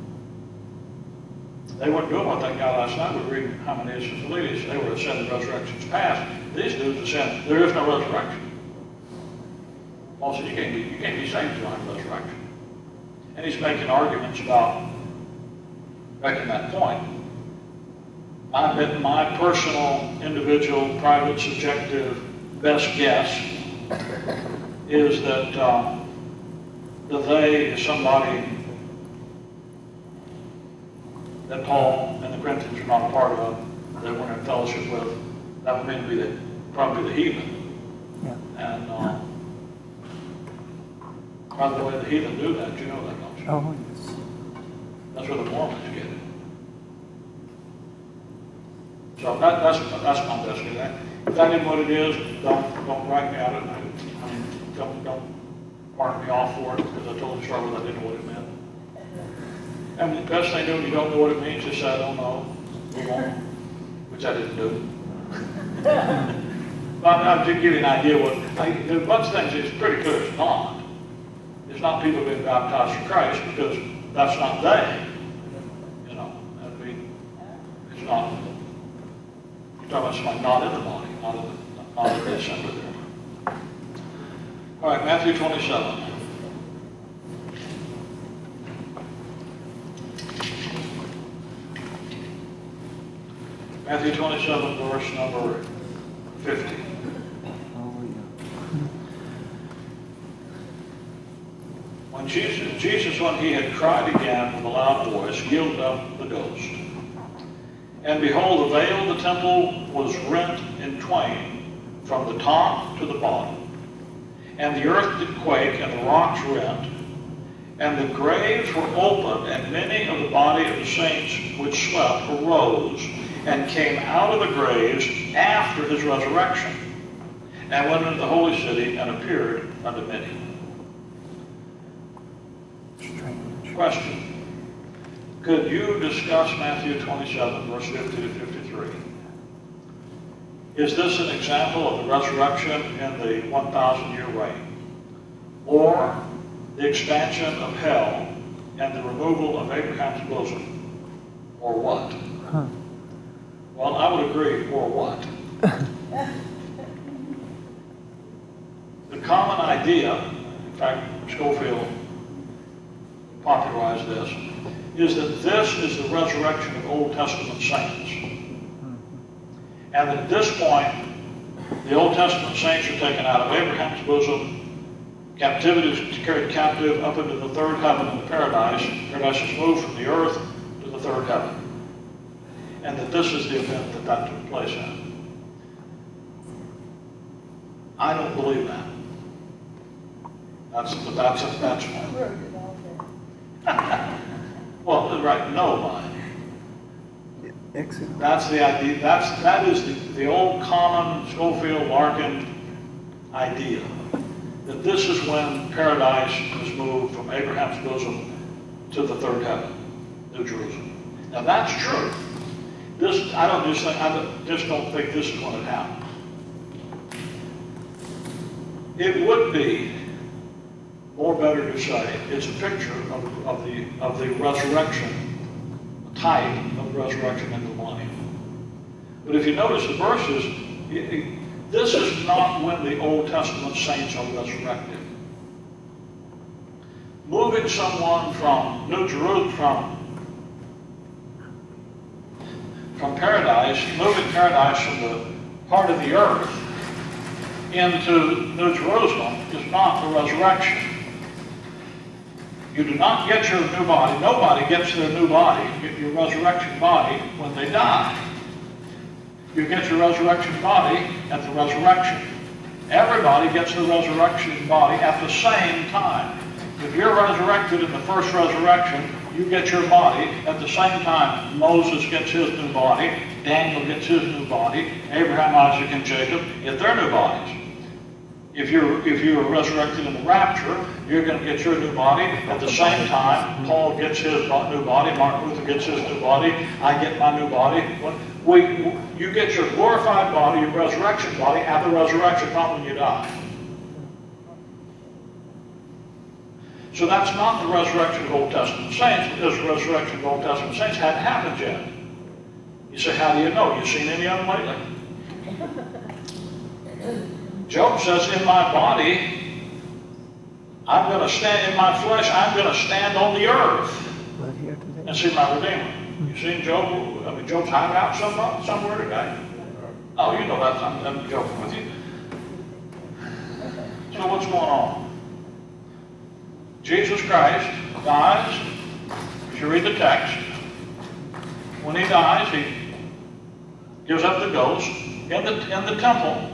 They weren't doing what that guy last night was reading Hymenaeus and Philetus. They were saying the resurrection's past. These dudes are saying there is no resurrection. Paul said you can't be saved until the resurrection. And he's making arguments about making that point. My personal, individual, private, subjective best guess is that the they is somebody that Paul and the Corinthians are not a part of, they weren't in fellowship with. That would mean to be probably the heathen. Yeah. And by the way, the heathen do that. You know that, don't you? Oh, yes. That's where the Mormons get it. So that's my best guess. If that isn't what it is, don't write me out of it. Don't mark me off for it, because I told you to start with I didn't know what it meant. And the best thing to do when you don't know what it means, just say I don't know. Move on. Which I didn't do. I'll just give you an idea what there's a bunch of things it's pretty clear it's not. It's not people being baptized in Christ, because that's not they. You know, it's not. You're talking about somebody not in the body, not in the assembly there. All right, Matthew 27. Matthew 27, verse number 50. When Jesus, when he had cried again with a loud voice, yielded up the ghost. And behold, the veil of the temple was rent in twain from the top to the bottom. And the earth did quake, and the rocks rent. And the graves were opened, and many of the body of the saints which slept arose, and came out of the graves after his resurrection, and went into the holy city, and appeared unto many. Strange. Question. Could you discuss Matthew 27, verse 50 to 53? Is this an example of the resurrection in the 1,000-year reign? Or the expansion of hell and the removal of Abraham's bosom? Or what? Huh. Well, I would agree, or what? The common idea, in fact, Schofield popularized this, is that this is the resurrection of Old Testament saints. And that at this point, the Old Testament saints are taken out of Abraham's bosom, captivity is carried captive up into the third heaven in the paradise. Paradise is moved from the earth to the third heaven. And that this is the event that took place in. I don't believe that. That's one. Well, right, no, Excellent. that's the idea. That is the old common Schofield Larkin idea. That this is when paradise was moved from Abraham's bosom to the third heaven, New Jerusalem. Now that's true. I just don't think this is when it happened. It would be more better to say it's a picture of the resurrection, a type of the resurrection in the millennium. But if you notice the verses, this is not when the Old Testament saints are resurrected. Moving someone from New Jerusalem, from paradise, moving paradise from the part of the earth into New Jerusalem is not the resurrection. You do not get your new body. Nobody gets their new body, your resurrection body, when they die. You get your resurrection body at the resurrection. Everybody gets the resurrection body at the same time. If you're resurrected in the first resurrection, you get your body at the same time. Moses gets his new body, Daniel gets his new body, Abraham, Isaac, and Jacob get their new bodies. If you're resurrected in the rapture, you're going to get your new body at the same time. Paul gets his new body, Martin Luther gets his new body, I get my new body. You get your glorified body, your resurrection body, at the resurrection, not when you die. So that's not the resurrection of Old Testament saints, because the resurrection of Old Testament saints hadn't happened yet. You say, how do you know? You seen any of them lately? Job says, in my body, I'm going to stand in my flesh. I'm going to stand on the earth Right here today. and see my Redeemer. You seen Job? I mean, Job's hanging out somewhere today. Oh, you know that. I'm joking with you. So what's going on? Jesus Christ dies. If you read the text, when he dies, he gives up the ghost. In the temple,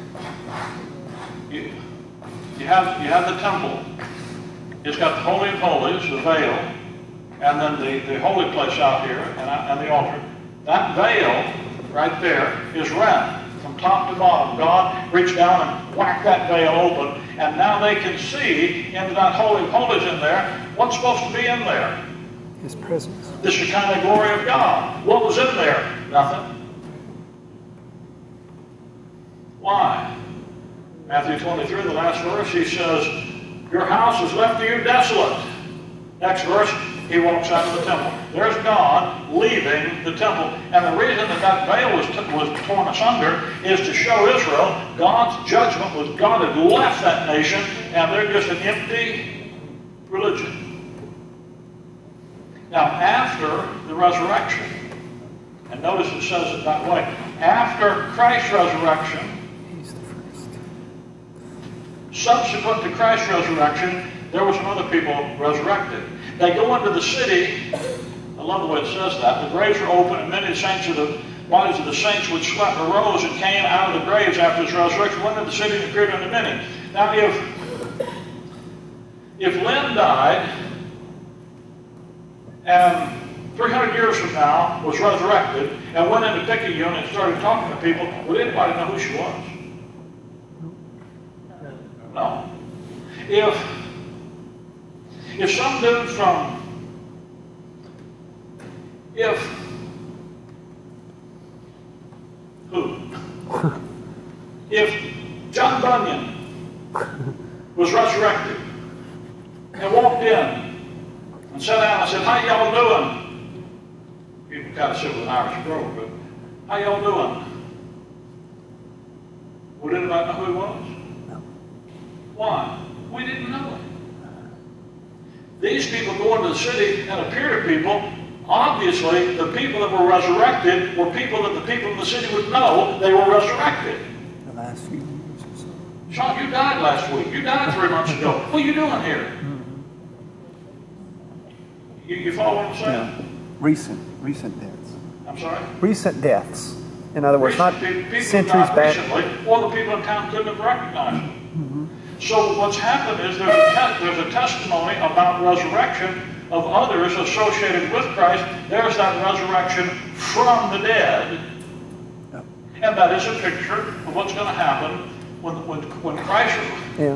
you have the temple. It's got the Holy of Holies, the veil, and then the holy place out here and the altar. That veil right there is rent from top to bottom. God reached down and whacked that veil open, and now they can see into that Holy of Holies in there what's supposed to be in there. His presence. The Shekinah glory of God. What was in there? Nothing. Why? Matthew 23, the last verse, he says, your house is left to you desolate. Next verse, he walks out of the temple. There's God leaving the temple. And the reason that veil was torn asunder is to show Israel God's judgment was God had left that nation, and they're just an empty religion. Now, after the resurrection, and notice it says it that way, after Christ's resurrection, subsequent to Christ's resurrection, there were some other people resurrected. They go into the city. I love the way it says that. The graves were open, and many of the saints of the bodies of the saints which slept arose and came out of the graves after his resurrection, went into the city and appeared unto many. Now, if Lynn died and 300 years from now was resurrected and went into picking unit and started talking to people, would anybody know who she was? No. If some dude if John Bunyan was resurrected and walked in and sat down and said, how y'all doing? People kind of sit with an Irish brogue, but how y'all doing? Would anybody know who he was? Why? We didn't know it. These people go into the city and appear to people. Obviously, the people that were resurrected were people that the people in the city would know they were resurrected. The last few years or so. Sean, you died last week. You died 3 months ago. What are you doing here? You follow what I'm saying? Yeah. Recent deaths. I'm sorry? Recent deaths. In other words, not people centuries back. Recently, or the people in town couldn't have recognized them. So what's happened is there's a testimony about resurrection of others associated with Christ. There's that resurrection from the dead. Yep. And that is a picture of what's going to happen when Christ... Yeah.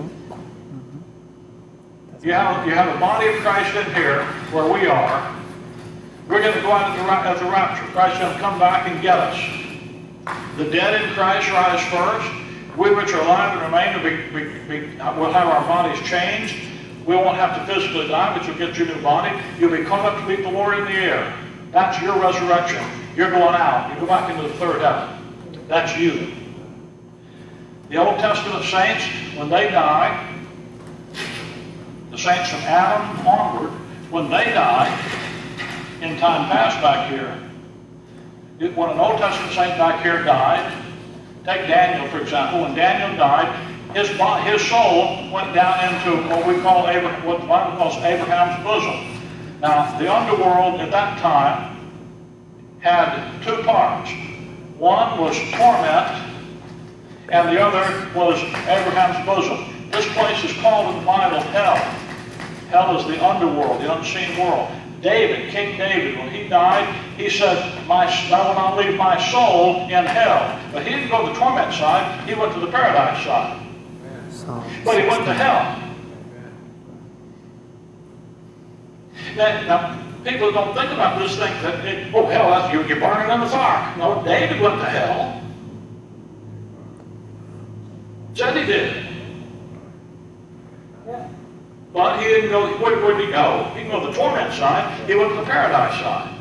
You have a body of Christ in here where we are. We're going to go out at the rapture. Christ's going to come back and get us. The dead in Christ rise first. We which are alive and remain will have our bodies changed. We won't have to physically die, but you'll get your new body. You'll be caught up to meet the Lord in the air. That's your resurrection. You're going out. You go back into the third heaven. That's you. The Old Testament saints, when they die, the saints from Adam onward, when they die, in time past back here, when an Old Testament saint back here died, take Daniel, for example. When Daniel died, his soul went down into what we call what the Bible calls Abraham's bosom. Now, the underworld at that time had two parts. One was torment, and the other was Abraham's bosom. This place is called in the Bible hell. Hell is the underworld, the unseen world. David, King David, when he died, he said, I will not leave my soul in hell. But he didn't go to the torment side, he went to the paradise side. But he went to hell. Now, people don't think about this, think that, oh, hell, you're burning in the fire. No, David went to hell. Said he did. But he didn't go, where did he go? He didn't go to the torment side, he went to the paradise side.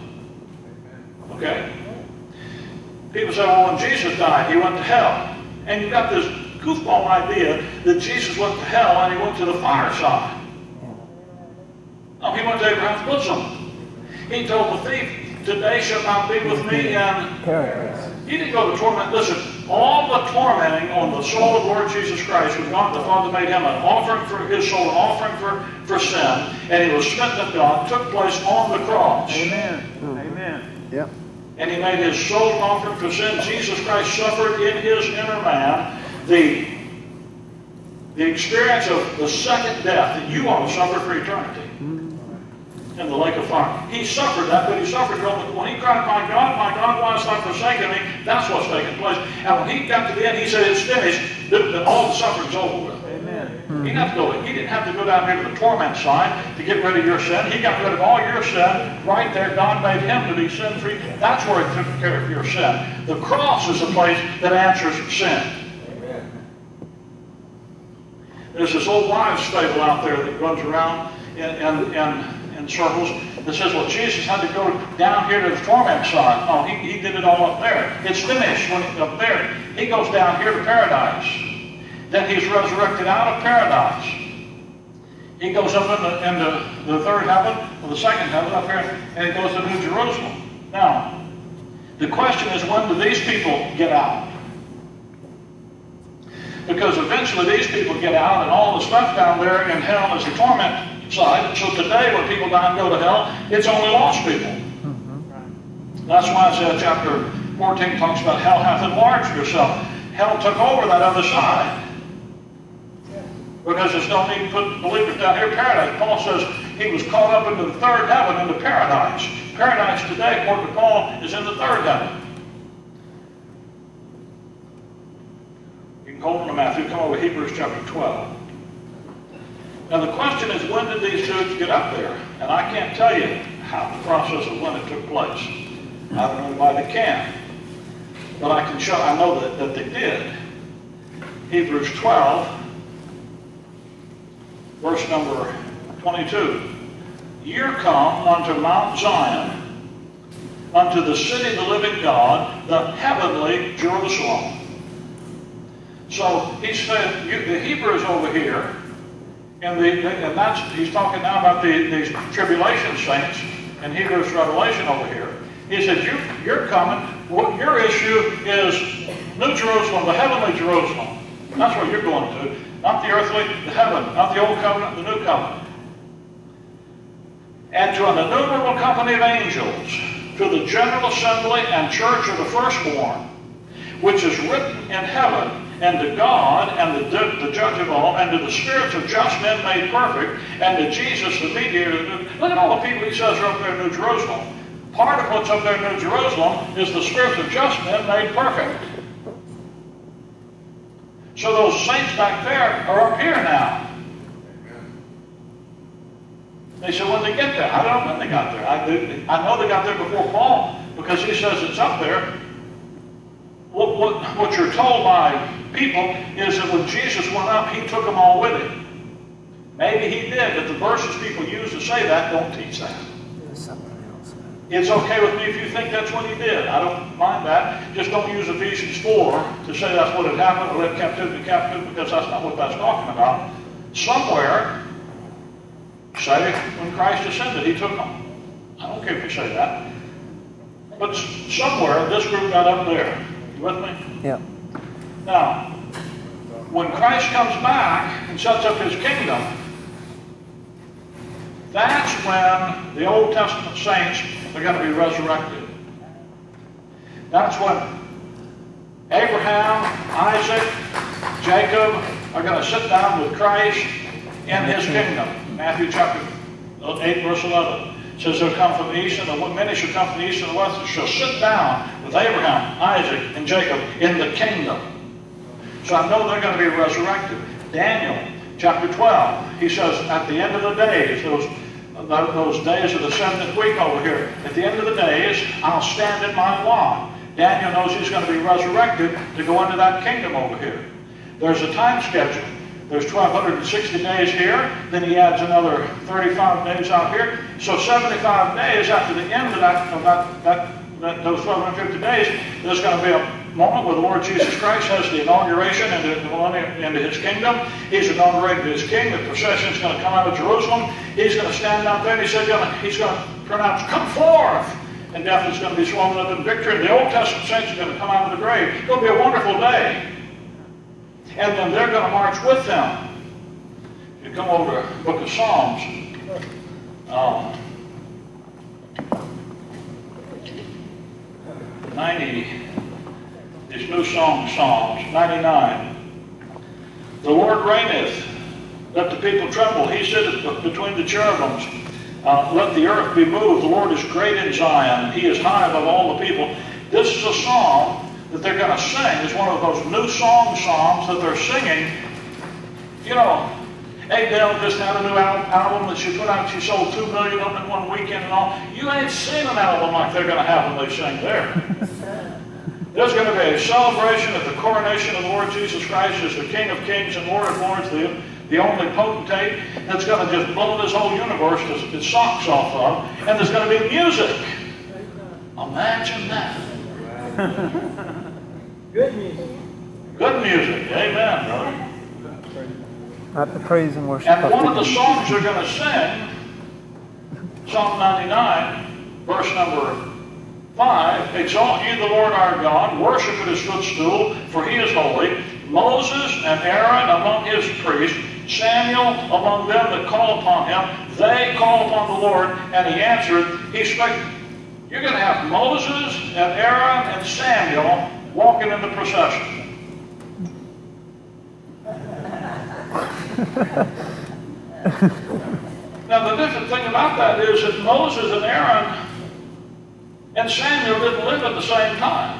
Okay? People say, well, when Jesus died, he went to hell. And you've got this goofball idea that Jesus went to hell and he went to the fireside. No, he went to Abraham's bosom. He told the thief, today shalt thou be with me in paradise. He didn't go to torment. Listen, all the tormenting on the soul of the Lord Jesus Christ, when God the Father made him an offering for his soul, an offering for sin, and he was smitten of God, took place on the cross. Amen. Amen. Yep. And he made his soul an offering for sin. Jesus Christ suffered in his inner man the experience of the second death that you ought to suffer for eternity in the lake of fire. He suffered that, but he suffered it only when he cried, my God, why hast thou forsaken me? That's what's taking place. And when he got to the end, he said, it's finished. All the suffering's over with. Amen. He didn't have to go down here to the torment side to get rid of your sin. He got rid of all your sin right there. God made him to be sin-free. That's where he took care of your sin. The cross is the place that answers sin. Amen. There's this old wives' fable out there that runs around in circles that says, well, Jesus had to go down here to the torment side. Oh, he did it all up there. It's finished when up there. He goes down here to paradise. Then he's resurrected out of paradise. He goes up into the third heaven, or the second heaven up here, and he goes to New Jerusalem. Now, the question is, when do these people get out? Because eventually these people get out, and all the stuff down there in hell is the torment side. So today when people die and go to hell, it's only lost people. That's why Isaiah chapter 14 talks about hell hath enlarged herself. Hell took over that other side. Because there's no need to put believers down here in paradise. Paul says he was caught up into the third heaven, into paradise. Paradise today, according to Paul, is in the third heaven. You can go over to Matthew, come over to Hebrews chapter 12. Now the question is, when did these dudes get up there? And I can't tell you how the process of when it took place. I don't know why they can. But I can show, I know that they did. Hebrews 12, verse number 22. Year come unto Mount Zion, unto the city of the living God, the heavenly Jerusalem. So he said, the Hebrews over here, and he's talking now about these tribulation saints in Hebrews Revelation over here. He said, you're coming. What your issue is New Jerusalem, the heavenly Jerusalem. That's where you're going to. Not the earthly, the heaven. Not the old covenant, the new covenant. And to an innumerable company of angels, to the general assembly and church of the firstborn, which is written in heaven, and to God, and the judge of all, and to the spirits of just men made perfect, and to Jesus, the mediator. Look at all the people he says are up there in New Jerusalem. Part of what's up there in New Jerusalem is the spirits of just men made perfect. So those saints back there are up here now. They said, when they get there? I don't know when they got there. I know they got there before Paul, because he says it's up there. What you're told by people is that when Jesus went up, he took them all with him. Maybe he did, but the verses people use to say that don't teach that. It's okay with me if you think that's what he did. I don't mind that. Just don't use Ephesians 4 to say that's what had happened, or led captivity captive, because that's not what that's talking about. Somewhere, say when Christ ascended, he took them. I don't care if you say that. But somewhere, this group got up there. You with me? Yeah. Now, when Christ comes back and sets up his kingdom, that's when the Old Testament saints are going to be resurrected. That's when Abraham, Isaac, Jacob are going to sit down with Christ in his kingdom. Matthew chapter 8, verse 11. It says they'll come from the east, and many shall come from the east and the west, and shall sit down with Abraham, Isaac, and Jacob in the kingdom. So I know they're going to be resurrected. Daniel chapter 12, he says, at the end of the days, those days of the 7th week over here, at the end of the days, I'll stand in my lot. Daniel knows he's going to be resurrected to go into that kingdom over here. There's a time schedule. There's 1,260 days here, then he adds another 35 days out here. So 75 days after the end of that those 1250 days, there's going to be a moment where the Lord Jesus Christ has the inauguration into the millennium, into his kingdom. He's inaugurated his king. The procession is going to come out of Jerusalem. He's going to stand out there and he's going to pronounce, "Come forth!" And death is going to be swallowed up in victory. And the Old Testament saints are going to come out of the grave. It's going to be a wonderful day. And then they're going to march with them. You come over to the book of Psalms. 90, these new Psalms, 99. The Lord reigneth, let the people tremble. He sitteth between the cherubims. Let the earth be moved. The Lord is great in Zion. He is high above all the people. This is a psalm that they're going to sing. It's one of those new song psalms that they're singing. You know, Adele just had a new album that she put out. She sold 2 million of them in one weekend and all. You ain't seen an album like they're going to have when they sing there. There's going to be a celebration of the coronation of the Lord Jesus Christ as the King of Kings and Lord of Lords, the only potentate that's going to just blow this whole universe its socks off of. And there's going to be music. Imagine that. Good music. Good music. Amen, brother. Not the praise and worship. And one of the songs they're going to sing, Psalm 99, verse number 5, "Exalt ye the Lord our God, worship at his footstool, for he is holy. Moses and Aaron among his priests, Samuel among them that call upon him. They call upon the Lord, and he answered." He spake. You're going to have Moses and Aaron and Samuel walking in the procession. Now the different thing about that is that Moses and Aaron and Samuel didn't live at the same time.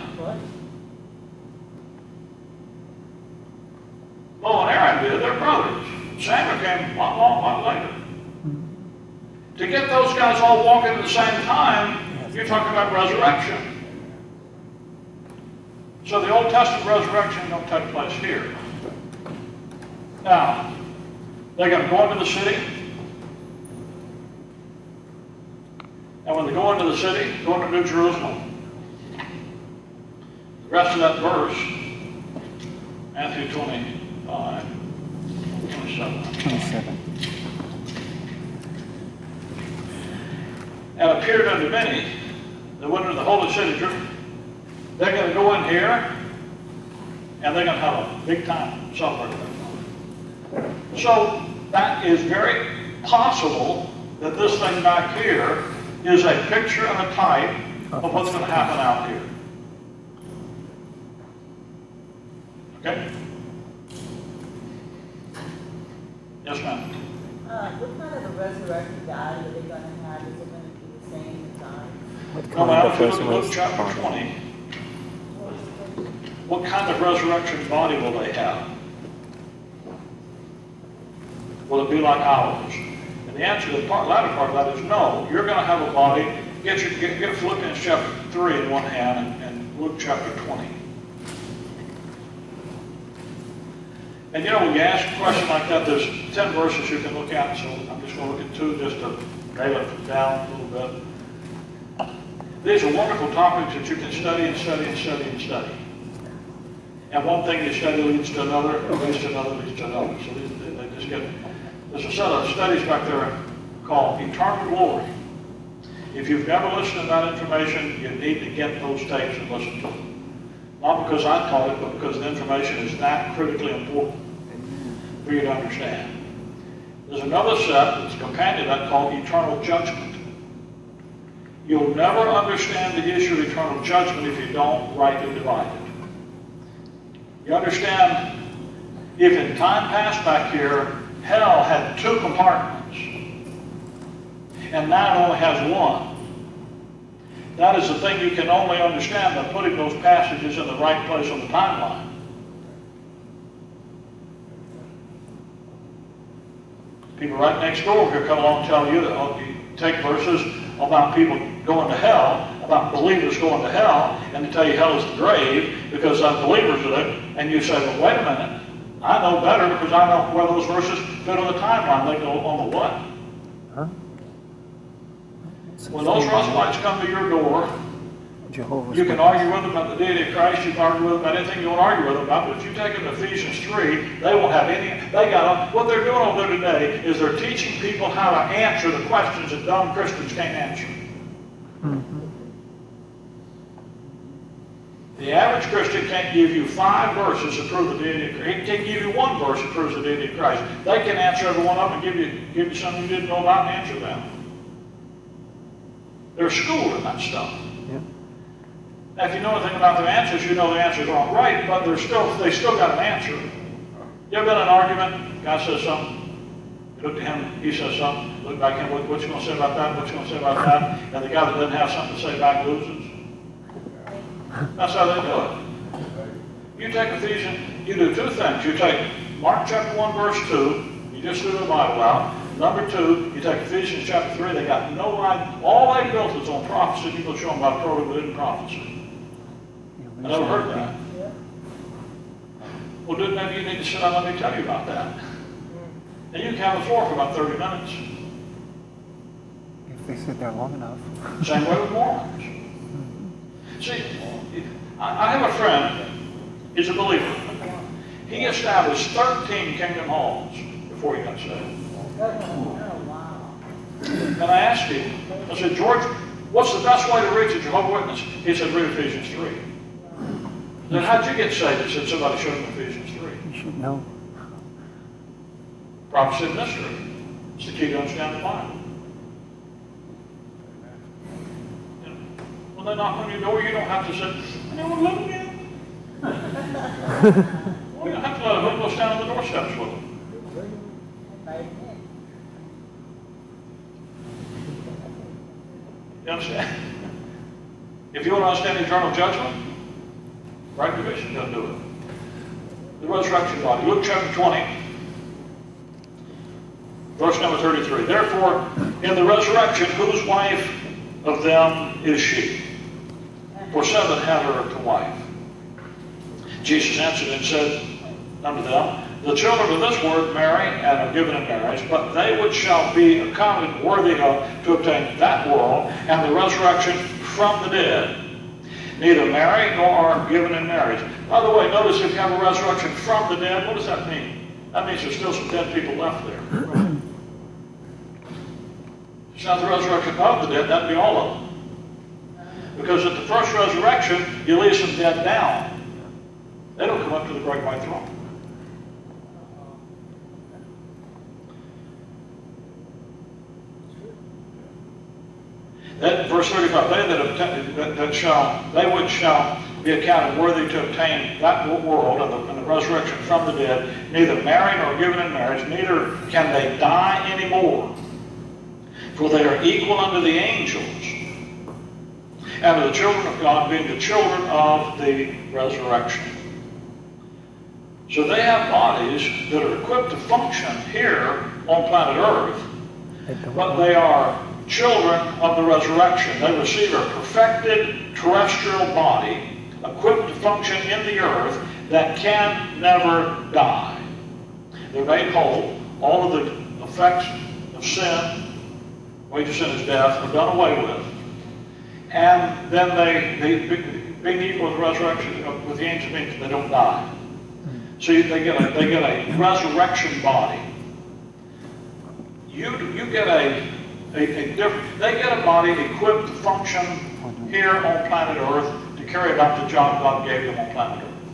Mo and Aaron did, they're brothers. Samuel came a lot later. To get those guys all walking at the same time, you're talking about resurrection. So the Old Testament resurrection don't take place here. Now, they're going to go into the city. And when they go into the city, go into New Jerusalem, the rest of that verse, Matthew 25, 27. And appeared unto many that went into the holy city. They're going to go in here, and they're going to have a big time celebrating that. So that is very possible that this thing back here is a picture and a type of what's going to happen out here. Okay? Yes, ma'am. What kind of a resurrected body are they going to have? Is it going to be the same time? Come out, if you look at Luke chapter 20, what kind of resurrection body will they have? Will it be like ours? And the answer to the latter part of that is no. You're going to have a body. Get Philippians chapter 3 in one hand and Luke chapter 20. And you know, when you ask a question like that, there's 10 verses you can look at, so I'm just going to look at 2 just to nail it down a little bit. These are wonderful topics that you can study and study and study and study. And one thing you study leads to another, leads to another, leads to another. So they just get, there's a set of studies back there called Eternal Glory. If you've never listened to that information, you need to get those tapes and listen to them. Not because I taught it, but because the information is that critically important for you to understand. There's another set that's a companion to that called Eternal Judgment. You'll never understand the issue of eternal judgment if you don't rightly divide it. You understand, if in time past back here, hell had 2 compartments, and now it only has 1. That is the thing you can only understand by putting those passages in the right place on the timeline. People right next door here come along and tell you that you take verses about people going to hell, about believers going to hell, and they tell you hell is the grave because unbelievers are there, and you say, well, wait a minute, I know better because I know where those verses fit on the timeline. They go on the what? Huh? When those Russellites come to your door, Jehovah's You can Witness. argue with them about the deity of Christ. You can argue with them about anything you want to argue with them about. But if you take them to Ephesians 3, they won't have any. What they're doing over there today is they're teaching people how to answer the questions that dumb Christians can't answer. Mm-hmm. The average Christian can't give you 5 verses to prove the deity of Christ. He can't give you 1 verse that proves the deity of Christ. They can answer every one of them and give you something you didn't know about and answer them. They're schooled in that stuff. Yeah. Now, if you know anything about their answers, you know the answers aren't right, but they still got an answer. You ever been in an argument? Guy says something. You look at him, he says something. Look back at him, what you going to say about that? What you going to say about that? And the guy that doesn't have something to say back loses. That's how they do it. You take Ephesians, you do 2 things. You take Mark chapter 1, verse 2, you just threw the Bible out. Number 2, you take Ephesians chapter 3, they got no idea. All they built is on prophecy. People show them about proto-written prophecy. I never heard that. Well, maybe you need to sit down and let me tell you about that. And you can have the floor for about 30 minutes. If they sit there long enough. Same way with Mormons. See, I have a friend, he's a believer. He established 13 kingdom halls before he got saved. Oh, wow. And I asked him, I said, George, what's the best way to reach a Jehovah's Witness? He said, read Ephesians 3. I said, how'd you get saved? He said, somebody showed him Ephesians 3. You should know. Prophecy and mystery. It's the key to understand the Bible. When they knock on your door, you don't have to say, anyone love me? Well, you don't have to let them go stand on the doorsteps with them. You understand? If you want to understand the eternal judgment, right division doesn't do it. The resurrection body. Luke chapter 20, verse number 33. Therefore, in the resurrection, whose wife of them is she? For 7 had her to wife. Jesus answered and said unto them, the children of this world marry and are given in marriage, but they which shall be accounted worthy of to obtain that world and the resurrection from the dead, neither marry nor are given in marriage. By the way, notice if you have a resurrection from the dead, what does that mean? That means there's still some dead people left there. It's not the resurrection of the dead, that'd be all of them. Because at the first resurrection, you leave some dead down. They don't come up to the great white throne. That, verse 35, they which shall be accounted worthy to obtain that world and the resurrection from the dead, neither marry nor given in marriage, neither can they die any more. For they are equal unto the angels, and to the children of God, being the children of the resurrection. So they have bodies that are equipped to function here on planet Earth, but they are children of the resurrection. They receive a perfected terrestrial body equipped to function in the earth that can never die. They're made whole. All of the effects of sin, wages of sin is death, are done away with. And then they being equal to the resurrection with the angels means they don't die. So they get a resurrection body. You get a different. They get a body equipped to function here on planet Earth to carry out the job God gave them on planet Earth.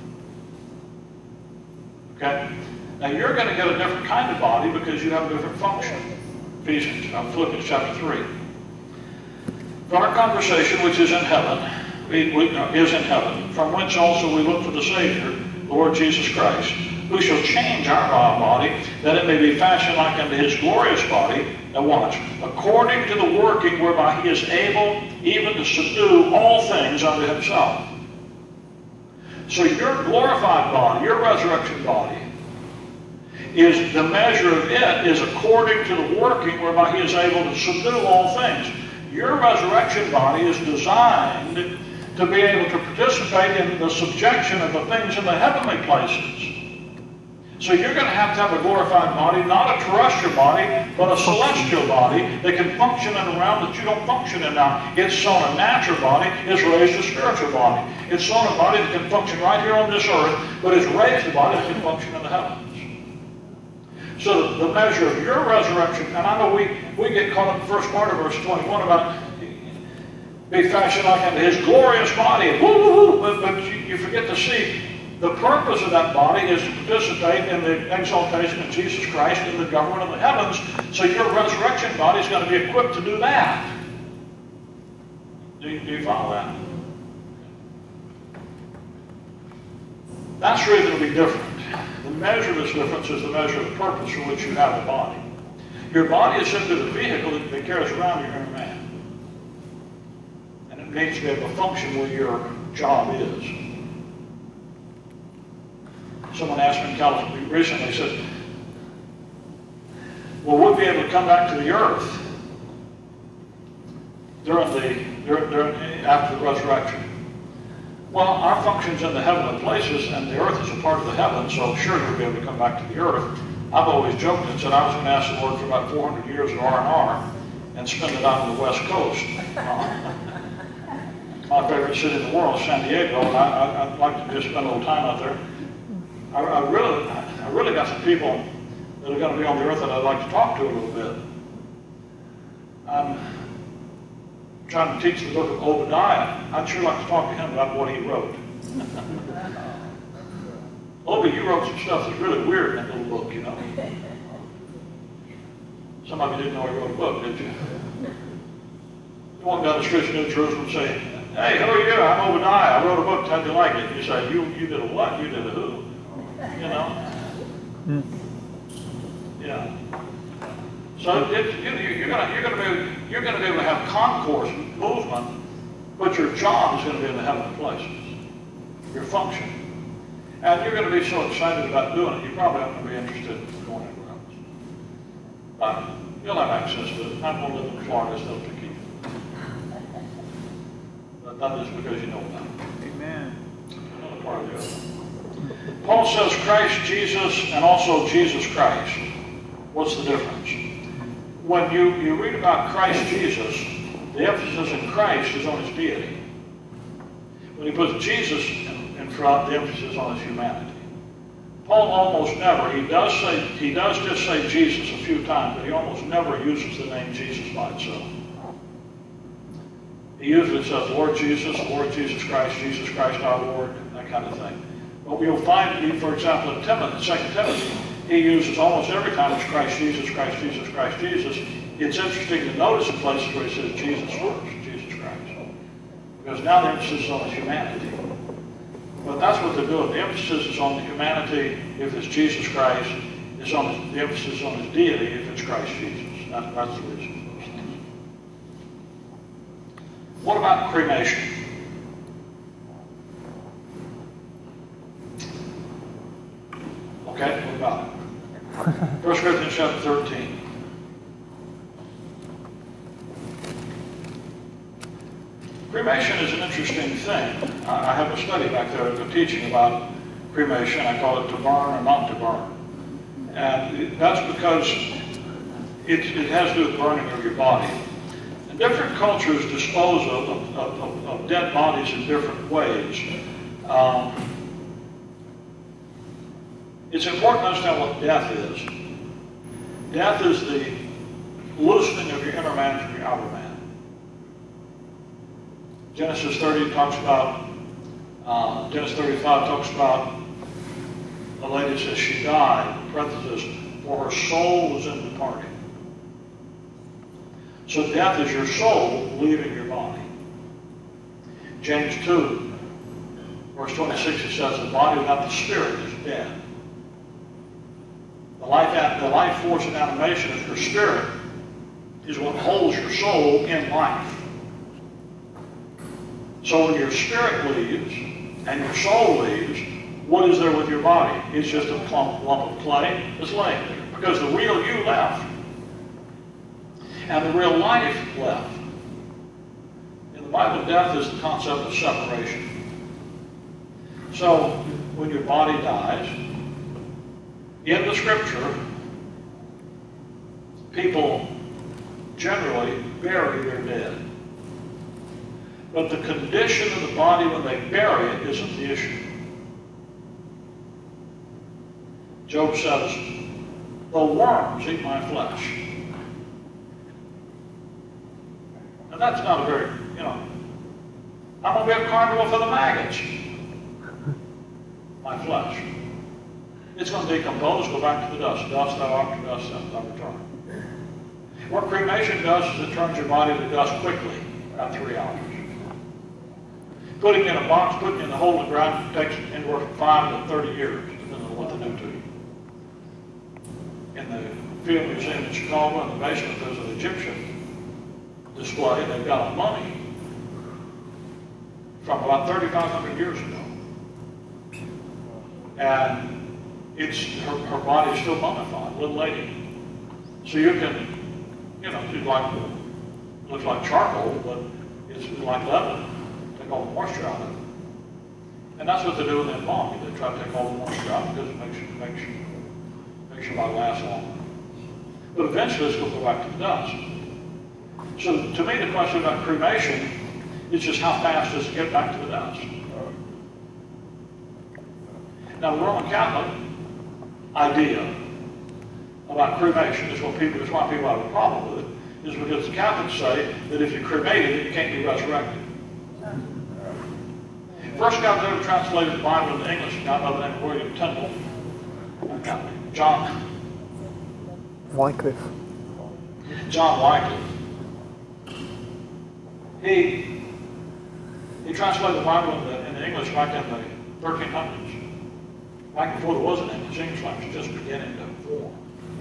Okay. Now you're going to get a different kind of body because you have a different function. Philippians chapter 3. For our conversation, which is in heaven, is in heaven, from whence also we look for the Savior, Lord Jesus Christ, who shall change our vile body, that it may be fashioned like unto his glorious body, and watch, according to the working whereby he is able even to subdue all things unto himself. So your glorified body, your resurrection body, is the measure of it is according to the working whereby he is able to subdue all things. Your resurrection body is designed to be able to participate in the subjection of the things in the heavenly places. So you're going to have a glorified body, not a terrestrial body, but a celestial body that can function in a realm that you don't function in now. It's sown a natural body, it's raised a spiritual body. It's sown a body that can function right here on this earth, but it's raised a body that can function in the heavens. So the measure of your resurrection, and I know we get caught up in the first part of verse 21 about be fashioned like unto his glorious body, but you forget to see the purpose of that body is to participate in the exaltation of Jesus Christ in the government of the heavens. So your resurrection body is going to be equipped to do that. Do you follow that? That's really going to be different. The measure of this difference is the measure of the purpose for which you have a body. Your body is simply the vehicle that carries around your inner man. And it needs to be able to function where your job is. Someone asked me in California recently, said, well, we'll be able to come back to the earth after the resurrection. Well, our function's in the heavenly places, and the earth is a part of the heavens, so sure you'll be able to come back to the earth. I've always joked and said I was going to ask the Lord for about 400 years of R&R and spend it out on the West Coast. My favorite city in the world is San Diego, and I'd like to just spend a little time out there. I really got some people that are going to be on the earth that I'd like to talk to a little bit. I'm trying to teach the book of Obadiah. I'd sure like to talk to him about what he wrote. Obie, you wrote some stuff that's really weird in that little book, you know. Some of you didn't know he wrote a book, did you? You walk down the streets of New Jerusalem and say, hey, who are you? I'm Obadiah. I wrote a book. How'd you like it? You say, you did a what? You did a who? You know? Yeah. So you're going to be able to have concourse movement, but your job is going to be in the heavenly places. Your function. And you're going to be so excited about doing it, you probably aren't going to be interested in going anywhere else. But you'll have access to it. I'm going to live in Florida, still to keep it. But not just because you know about it. Amen. Another part of the other. Paul says Christ Jesus and also Jesus Christ. What's the difference? When you read about Christ Jesus, the emphasis in Christ is on his deity. When he puts Jesus in front, the emphasis on his humanity. Paul almost never, he does just say Jesus a few times, but he almost never uses the name Jesus by itself. He usually says Lord Jesus Christ our Lord, that kind of thing. But you'll find, for example, in 2 Timothy, he uses almost every time it's Christ Jesus, Christ Jesus, Christ Jesus. It's interesting to notice in places where he says Jesus first, Jesus Christ. Because now the emphasis is on his humanity. But that's what they're doing. The emphasis is on the humanity if it's Jesus Christ. It's on the emphasis on his deity if it's Christ Jesus. That's the reason for those things. What about cremation? Okay, what about it? 1 Corinthians chapter 13. Cremation is an interesting thing. I have a study back there that's teaching about cremation. I call it to burn or not to burn. And that's because it has to do with burning of your body. And different cultures dispose of dead bodies in different ways. It's important to understand what death is. Death is the loosening of your inner man from your outer man. Genesis 30 talks about, Genesis 35 talks about a lady says she died, in parenthesis, for her soul was in departing. So death is your soul leaving your body. James 2, verse 26, it says, the body without the spirit is dead. The life force and animation of your spirit is what holds your soul in life. So when your spirit leaves and your soul leaves, what is there with your body? It's just a lump of clay that's laying there. Because the real you left. And the real life left. In the Bible, death is the concept of separation. So when your body dies, In the scripture, people generally bury their dead. But the condition of the body when they bury it isn't the issue. Job says, the worms eat my flesh. And that's not a very, I'm going to be a carnival for the maggots. My flesh. It's going to decompose, go back to the dust. Dust thou art, to dust thou return. What cremation does is it turns your body to dust quickly, about 3 hours. Putting in a box, putting in the hole in the ground takes anywhere from 5 to 30 years, depending on what they do to you. In the Field Museum in Chicago, in the basement, there's an Egyptian display. They've got a mummy from about 3,500 years ago. And her body's still mummified, little lady. So you can, it looks like charcoal, but it's like leather. Take all the moisture out of it. And that's what they do with embalming. They try to take all the moisture out because it makes your body last longer. But eventually it's going to go back to the dust. So to me, the question about cremation is just how fast does it get back to the dust? Now, the Roman Catholic idea about cremation is why people have a problem with it, is because the Catholics say that if you're cremated, you can't be resurrected. First guy that ever translated the Bible into English, a guy by the name of William Tyndale, John Wycliffe. He translated the Bible into English back in the 1300s. Back before there was an English language, just beginning to form.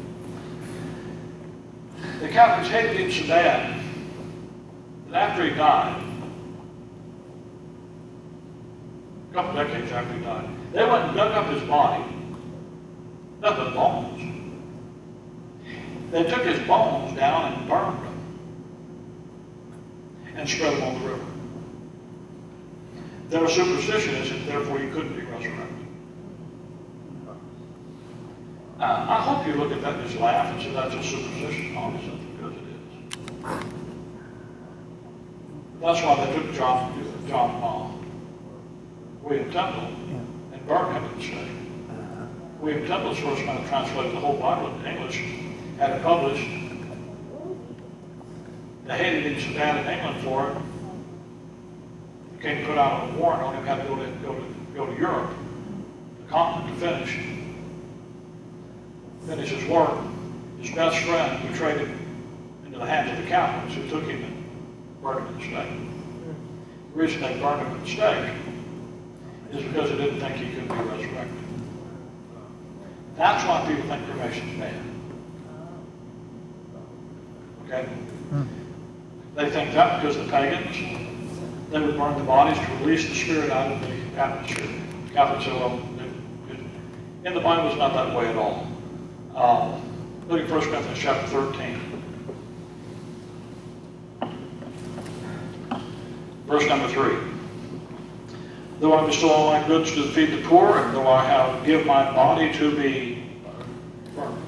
The Catholics hated him so bad that after he died, a couple decades after he died, they went and dug up his body, nothing but bones. They took his bones down and burned them and spread them on the river. Their superstition is that therefore he couldn't be resurrected. I hope you look at that and just laugh and say that's a superstition, obviously, because it is. That's why they took William Tyndale and burned him at the stake. William Tyndale's first man to translate the whole Bible into English, had it published. They hated him so bad in England for it. The king put out a warrant on him, had to go to Europe, the continent, to finish his work. His best friend betrayed him into the hands of the Catholics, who took him and burned him at the stake. The reason they burned him at the stake is because they didn't think he could be resurrected. That's why people think cremation is bad. Okay? They think that because the pagans, they would burn the bodies to release the spirit out of the atmosphere. Catholics say, well, in the Bible, it's not that way at all. Look at 1 Corinthians chapter 13. Verse number 3. Though I bestow all my goods to feed the poor, and though I give my body to be burned,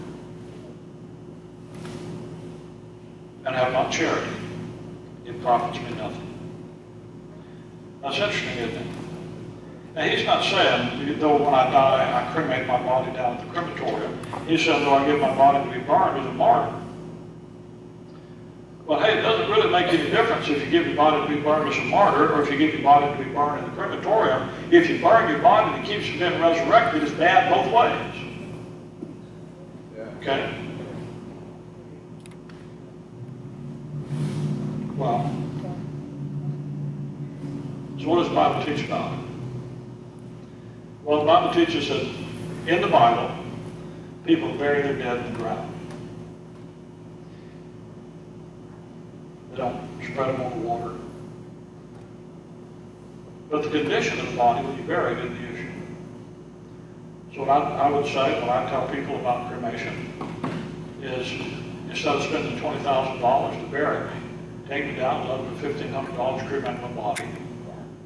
and have not charity, it profits me nothing. That's interesting, isn't it? Now, he's not saying, though when I die, I cremate my body down at the crematorium. He's saying, though I give my body to be burned as a martyr. Well, hey, it doesn't really make any difference if you give your body to be burned as a martyr or if you give your body to be burned in the crematorium. If you burn your body and it keeps you being resurrected, it's bad both ways. Okay? Well, so what does the Bible teach about it? Well, the Bible teaches that in the Bible, people bury their dead in the ground. They don't spread them on the water. But the condition of the body when you bury it is the issue. So what I would say when I tell people about cremation is, instead of spending $20,000 to bury me, take me down $1,100 to $1,500, cremate my body.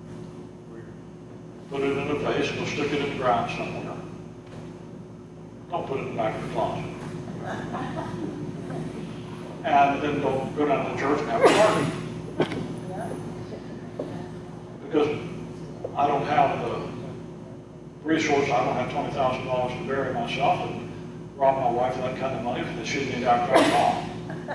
Put it in a vase, go stick it in the ground somewhere. don't put it in the back of the closet. And then don't go down to church and have a party. Because I don't have the resource, I don't have $20,000 to bury myself and rob my wife of that kind of money that she didn't need after I gone.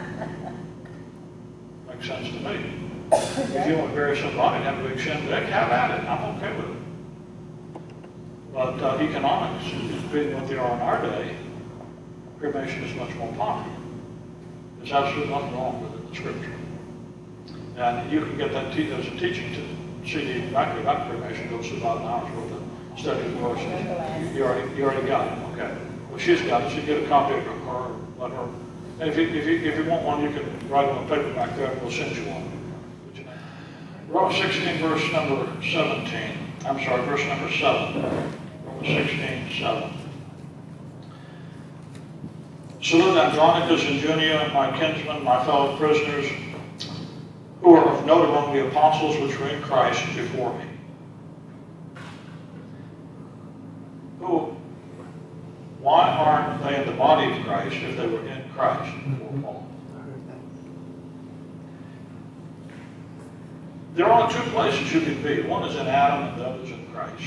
Makes sense to me. If you want to bury somebody and have a big shindig, have at it. I'm okay with it. But economics, being what they are in our day, cremation is much more popular. There's absolutely nothing wrong with it in the Scripture. And you can get that, there's a teaching to CD back about cremation, goes to about an hour's worth of study of verses. You already got it, okay. Well, she's got it, so you get a copy of her, let her. And if you want one, you can write it on paper back there, and we'll send you one. Romans 16, verse number 17. I'm sorry, verse number 7. Romans 16, 7. Salute Andronicus and Junia, my kinsmen, my fellow prisoners, who are of note among the apostles which were in Christ before me. Why aren't they in the body of Christ if they were in Christ before Paul? There are only two places you can be. One is in Adam and the other is in Christ.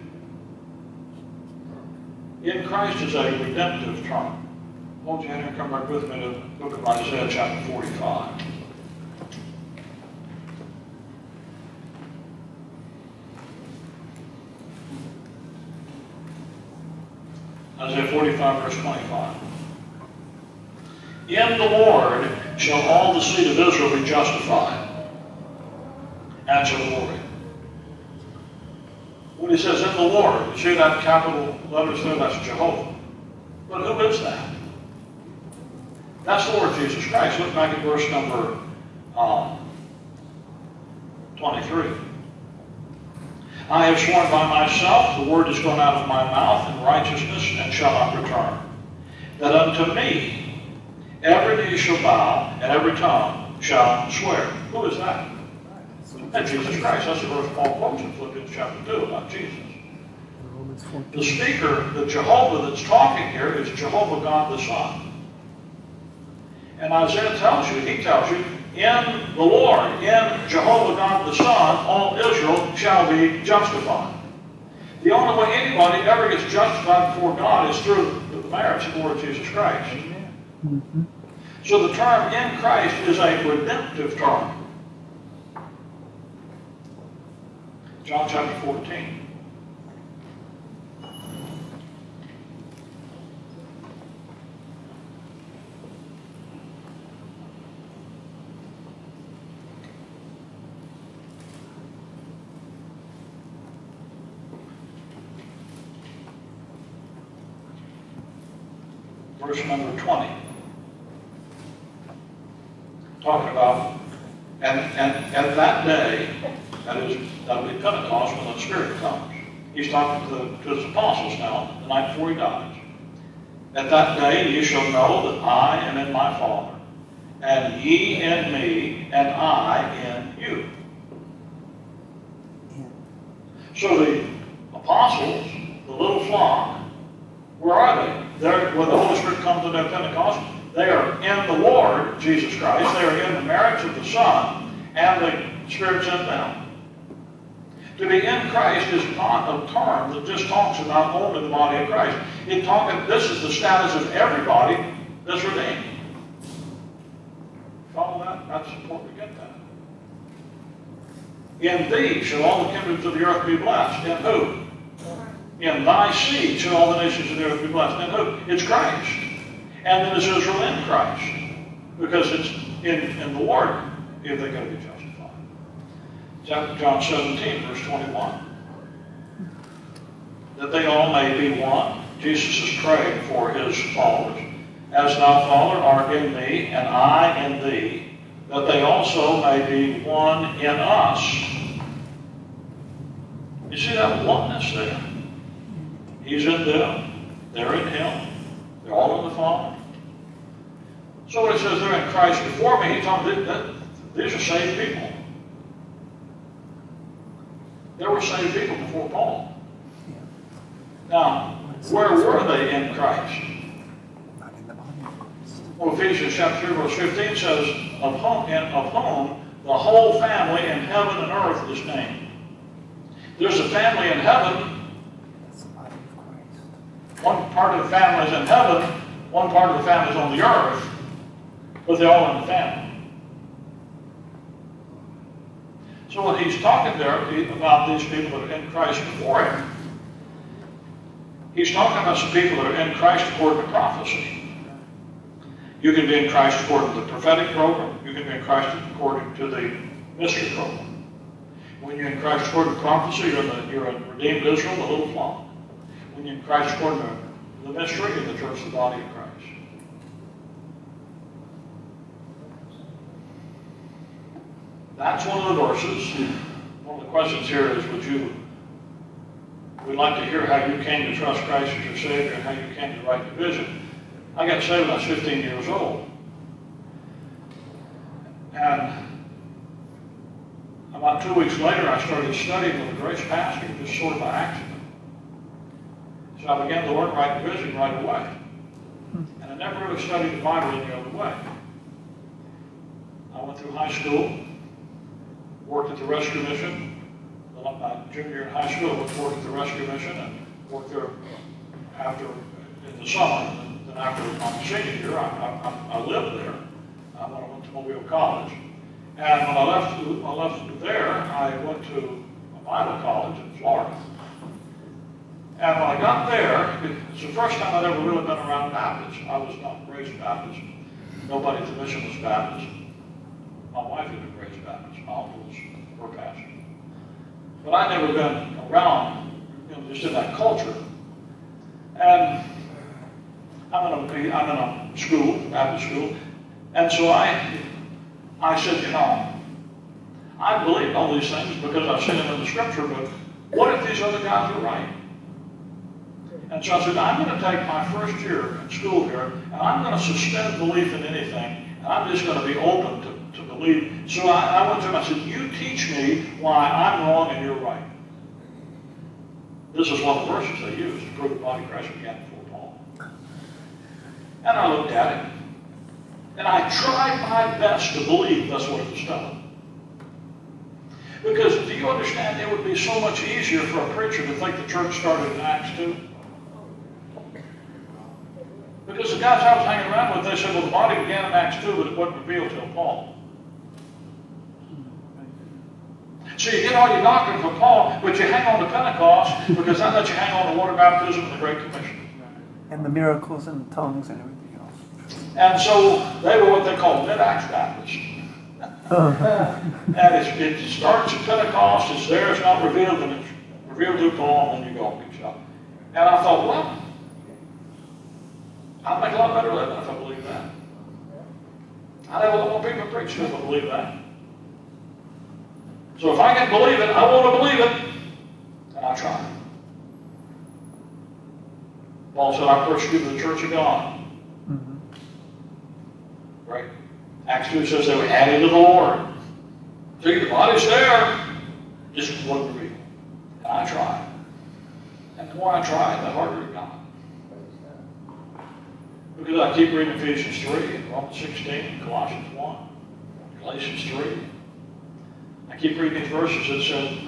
In Christ is a redemptive term. Hold your hand and come back with me to the book of Isaiah chapter 45. Isaiah 45, verse 25. In the Lord shall all the seed of Israel be justified, and shall glory. When he says in the Lord, you see that capital letters there, that's Jehovah. But who is that? That's the Lord Jesus Christ. Look back at verse number 23. I have sworn by myself, the word is gone out of my mouth in righteousness and shall not return. That unto me every knee shall bow and every tongue shall swear. Who is that? That's Jesus Christ. That's the verse Paul quotes in Philippians chapter 2 about Jesus. The speaker, the Jehovah that's talking here, is Jehovah God the Son. And Isaiah tells you, he tells you, in the Lord, in Jehovah God the Son, all Israel shall be justified. The only way anybody ever gets justified before God is through the merits of the Lord Jesus Christ. Mm-hmm. So the term in Christ is a redemptive term. John chapter 14. Verse number 20. Talking about, and that day, that'll be Pentecost when the Spirit comes. He's talking to his apostles now, the night before he dies. At that day ye shall know that I am in my Father, and ye in me, and I in you. So the apostles, the little flock, where are they? They're, when the Holy Spirit comes to their Pentecost, they are in the Lord, Jesus Christ. They are in the merits of the Son, and the Spirit's in them. To be in Christ is not a term that just talks about only the body of Christ. This is the status of everybody that's redeemed. Follow that? That's important to get that. In thee shall all the kindreds of the earth be blessed. In who? In thy seed shall all the nations of the earth be blessed. In who? It's Christ. And then it's Israel in Christ. Because it's in the Lord if they're going to be justified. John 17, verse 21. That they all may be one. Jesus is praying for his followers. As thou, Father, art in me, and I in thee, that they also may be one in us. You see that oneness there? He's in them. They're in him. They're all in the Father. So when it says they're in Christ before me, he's talking that these are saved people. There were saved people before Paul. Now, Where were they in Christ? Not in the body of Christ. Well, Ephesians chapter 3, verse 15 says, of whom the whole family in heaven and earth is named. There's a family in heaven. That's the body of Christ. One part of the family is in heaven, one part of the family is on the earth, but they're all in the family. So when he's talking there about these people that are in Christ before him, he's talking about some people that are in Christ according to prophecy. You can be in Christ according to the prophetic program. You can be in Christ according to the mystery program. When you're in Christ according to prophecy, you're in redeemed Israel, the little flock. When you're in Christ according to the mystery, you're the church, the body of Christ. That's one of the verses. One of the questions here is, we'd like to hear how you came to trust Christ as your Savior and how you came to write the vision. I got saved when I was 15 years old. And about 2 weeks later, I started studying with a grace pastor, just sort of by accident. So I began to learn write the vision right away. And I never really studied the Bible any other way. I went through high school, worked at the rescue mission. My junior year in high school, I worked at the rescue mission and worked there after in the summer. And then after my senior year, I lived there when I went to Mobile College. And when I left there, I went to a Bible college in Florida. And when I got there, it's the first time I'd ever really been around Baptists. I was not raised Baptist. Nobody at the mission was Baptist. My wife had been raised Baptist. My uncle was her pastor. But I'd never been around, just in that culture. And I'm in a school, Baptist school, and so I said, I believe all these things because I've seen them in the scripture, but what if these other guys are right? And so I said, I'm going to take my first year in school here, and I'm going to suspend belief in anything, and I'm just going to be open to believe. So I went to him, I said, you teach me why I'm wrong and you're right. This is one of the verses they used to prove the body of Christ began before Paul. And I looked at it, and I tried my best to believe that's what it was telling. Because do you understand, it would be so much easier for a preacher to think the church started in Acts 2? Because the guys I was hanging around with, they said, well, the body began in Acts 2, but it wasn't revealed till Paul. So you get all your doctrine from Paul, but you hang on to Pentecost because that lets you hang on to water baptism and the Great Commission. And the miracles and tongues and everything else. And so they were what they call mid-Acts Baptists. And it starts at Pentecost, it's there, it's not revealed, and it's revealed through Paul, and then you go and get shot. And I thought, well, I'd make a lot better living if I believe that. I'd have a lot more people preaching if I believe that. So if I can believe it, I want to believe it, and I try. Paul said, I persecuted the church of God. Mm-hmm. Right? Acts 2 says they were added to the Lord. See, the body's there, just wasn't real. And I tried. And the more I tried, the harder it got. Because I keep reading Ephesians 3, and Romans 16, and Colossians 1, Galatians 3. I keep reading these verses that says,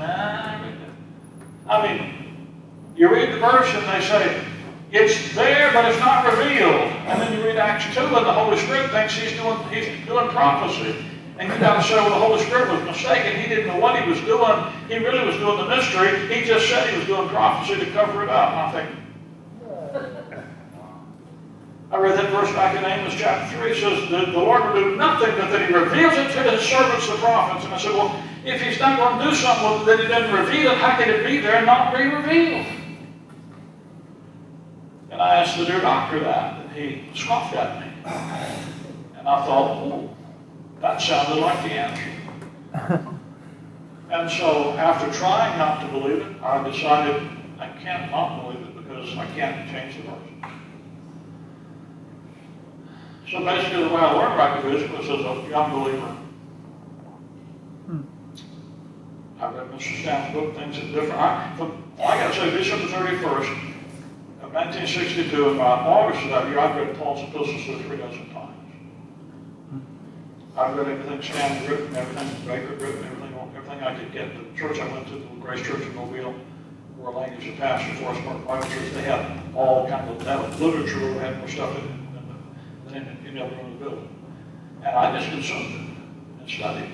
I mean, you read the verse and they say, it's there, but it's not revealed. And then you read Acts 2, and the Holy Spirit thinks he's doing prophecy. And you've got to say, well, the Holy Spirit was mistaken. He didn't know what he was doing. He really was doing the mystery. He just said he was doing prophecy to cover it up. And I think, I read that verse back in Amos chapter 3. It says that the Lord will do nothing but that he reveals it to his servants, the prophets. And I said, well, if he's not going to do something that he doesn't reveal it, how can it be there and not be revealed? And I asked the dear doctor that, and he scoffed at me. And I thought, oh, that sounded like the answer. And so after trying not to believe it, I decided I can't not believe it because I can't change the verse. So basically the way I learned right division was as a young believer. I read Mr. Stan's book, Things Are Different. I got to say, December 31st, 1962, and by August of that year, I'd read Paul's epistles through 3 dozen times. I've read everything Stanley written, everything Baker written, everything I could get. The church I went to, the Grace Church in Mobile, where Elaine is a pastor, Forest Park Bible Church, they had all kinds of literature, they had more stuff than in any other room in the building. And I just consumed it and studied.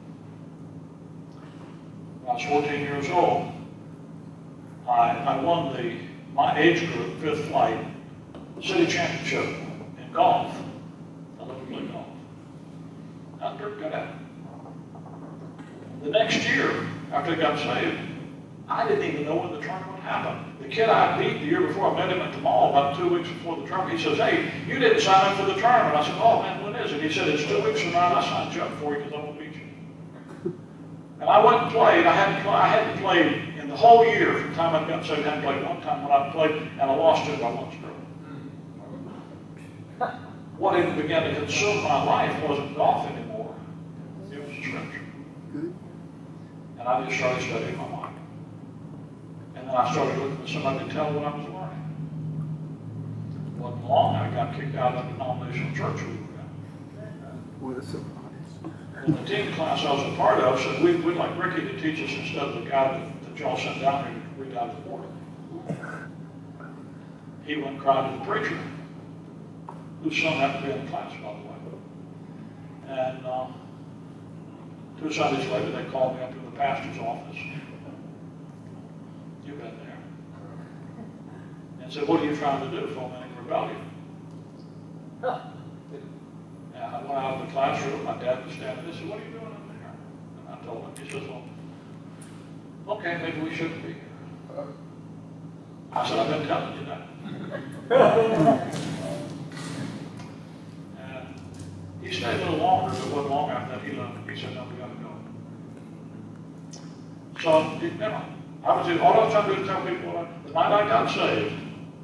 When I was 14 years old, I won my age group, 5th flight, city championship in golf. I love to play golf. I was pretty good at it. The next year, after I got saved, I didn't even know when the tournament happened. The kid I beat the year before, I met him at the mall about 2 weeks before the tournament. He says, "Hey, you didn't sign up for the tournament." I said, "Oh man, when is it?" He said, "It's 2 weeks from now, and I signed you up for you because I'm going to beat you." And I went and played. I hadn't played in the whole year from the time I got saved. I hadn't played one time when I played, and I lost it by 1 stroke. What had began to consume my life wasn't golf anymore. It was scripture. And I just started studying my mind. And then I started looking for somebody to tell what I was learning. It wasn't long, I got kicked out of the denominational church we were in. What a surprise. And the teen class I was a part of said, we'd like Ricky to teach us instead of the guy that y'all sent down here to read out the board. He went and cried to the preacher, whose son happened to be in the class, by the way. And 2 Sundays later, they called me up to the pastor's office. You've been there. And said, "What are you trying to do, fomenting rebellion?" And I went out of the classroom. My dad was standing there. He said, "What are you doing up there?" And I told him. He says, "Well, okay, maybe we shouldn't be here." I said, "I've been telling you that." And he stayed a little longer, but it wasn't long after that he left. He said, "No, we got to go." So, you know, all I was trying to do is tell people, the night I got saved,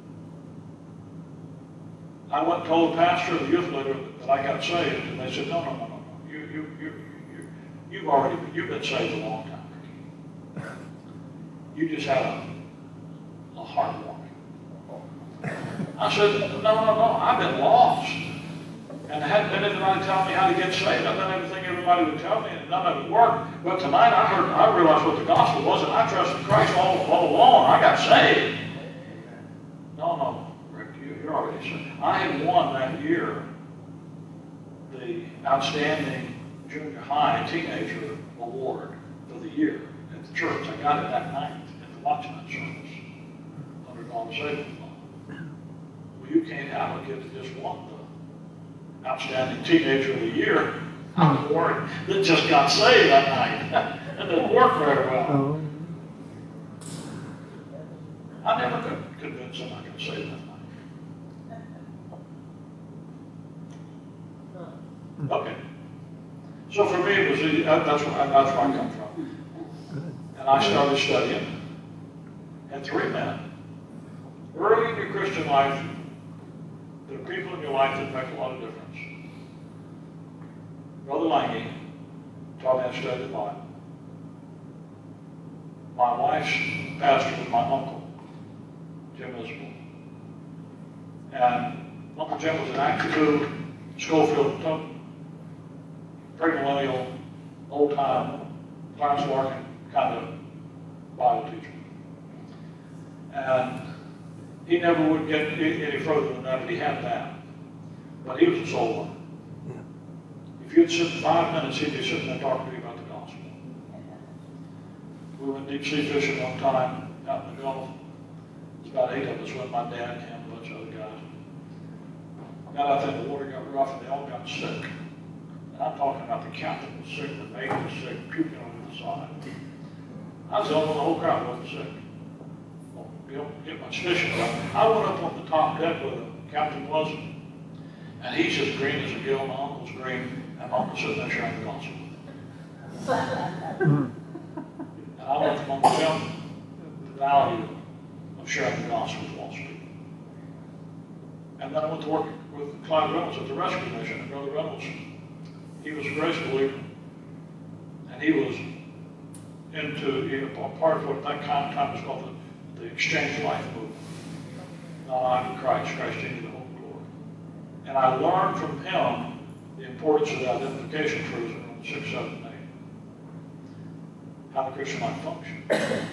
I went and told the pastor and the youth leader that I got saved, and they said, no. You've been saved a long time. You just had a hard walk. I said, no, I've been lost. And there hadn't been anybody telling me how to get saved. I've done everything everybody would tell me, and none of it worked. But tonight I realized what the gospel was, and I trusted Christ all along. I got saved. No, Rick, you're already saved. I had won that year the outstanding junior high teenager award for the year at the church. I got it that night at the watchman service, $100 savings bond. Well, you can't have a kid that just won the outstanding teenager of the year award that just got saved that night. It didn't work very well. I never could convince him I could save that night. Okay. So for me, it was that's where I come from. And I started studying. And 3 men. Early in your Christian life, there are people in your life that make a lot of difference. Brother Lange taught me how to study the Bible. My wife's pastor was my uncle, Jim Isbell. And Uncle Jim was an actor too, Schofield, pre-millennial, old-time, Clarence Larkin kind of Bible teacher. And he never would get any further than that, but he had that. But he was a soul winner. If you'd sit 5 minutes, he'd be sitting there talking to you about the gospel. We went deep sea fishing one time out in the Gulf. There's about 8 of us with my dad, him, a bunch of other guys. Got out there, the water got rough, and they all got sick. And I'm talking about the captain was sick, the mate was sick, puking over the side. I was the only one in the whole crowd wasn't sick. We don't get much fishing done. I went up on the top deck with him. Captain wasn't. And he's as green as a gill, my uncle's green, and my uncle's sitting there sharing the gospel with him. And I learned from Uncle Jim the value of sharing the gospel with lost people. And then I went to work with Clyde Reynolds at the Rescue Mission, and Brother Reynolds, he was a grace believer, and he was into part of what at that time was called the Exchange Life movement. not I, but Christ in you, the hope of glory. And I learned from him the importance of the identification truths in Romans 6, 7, and 8. How the Christian life functions.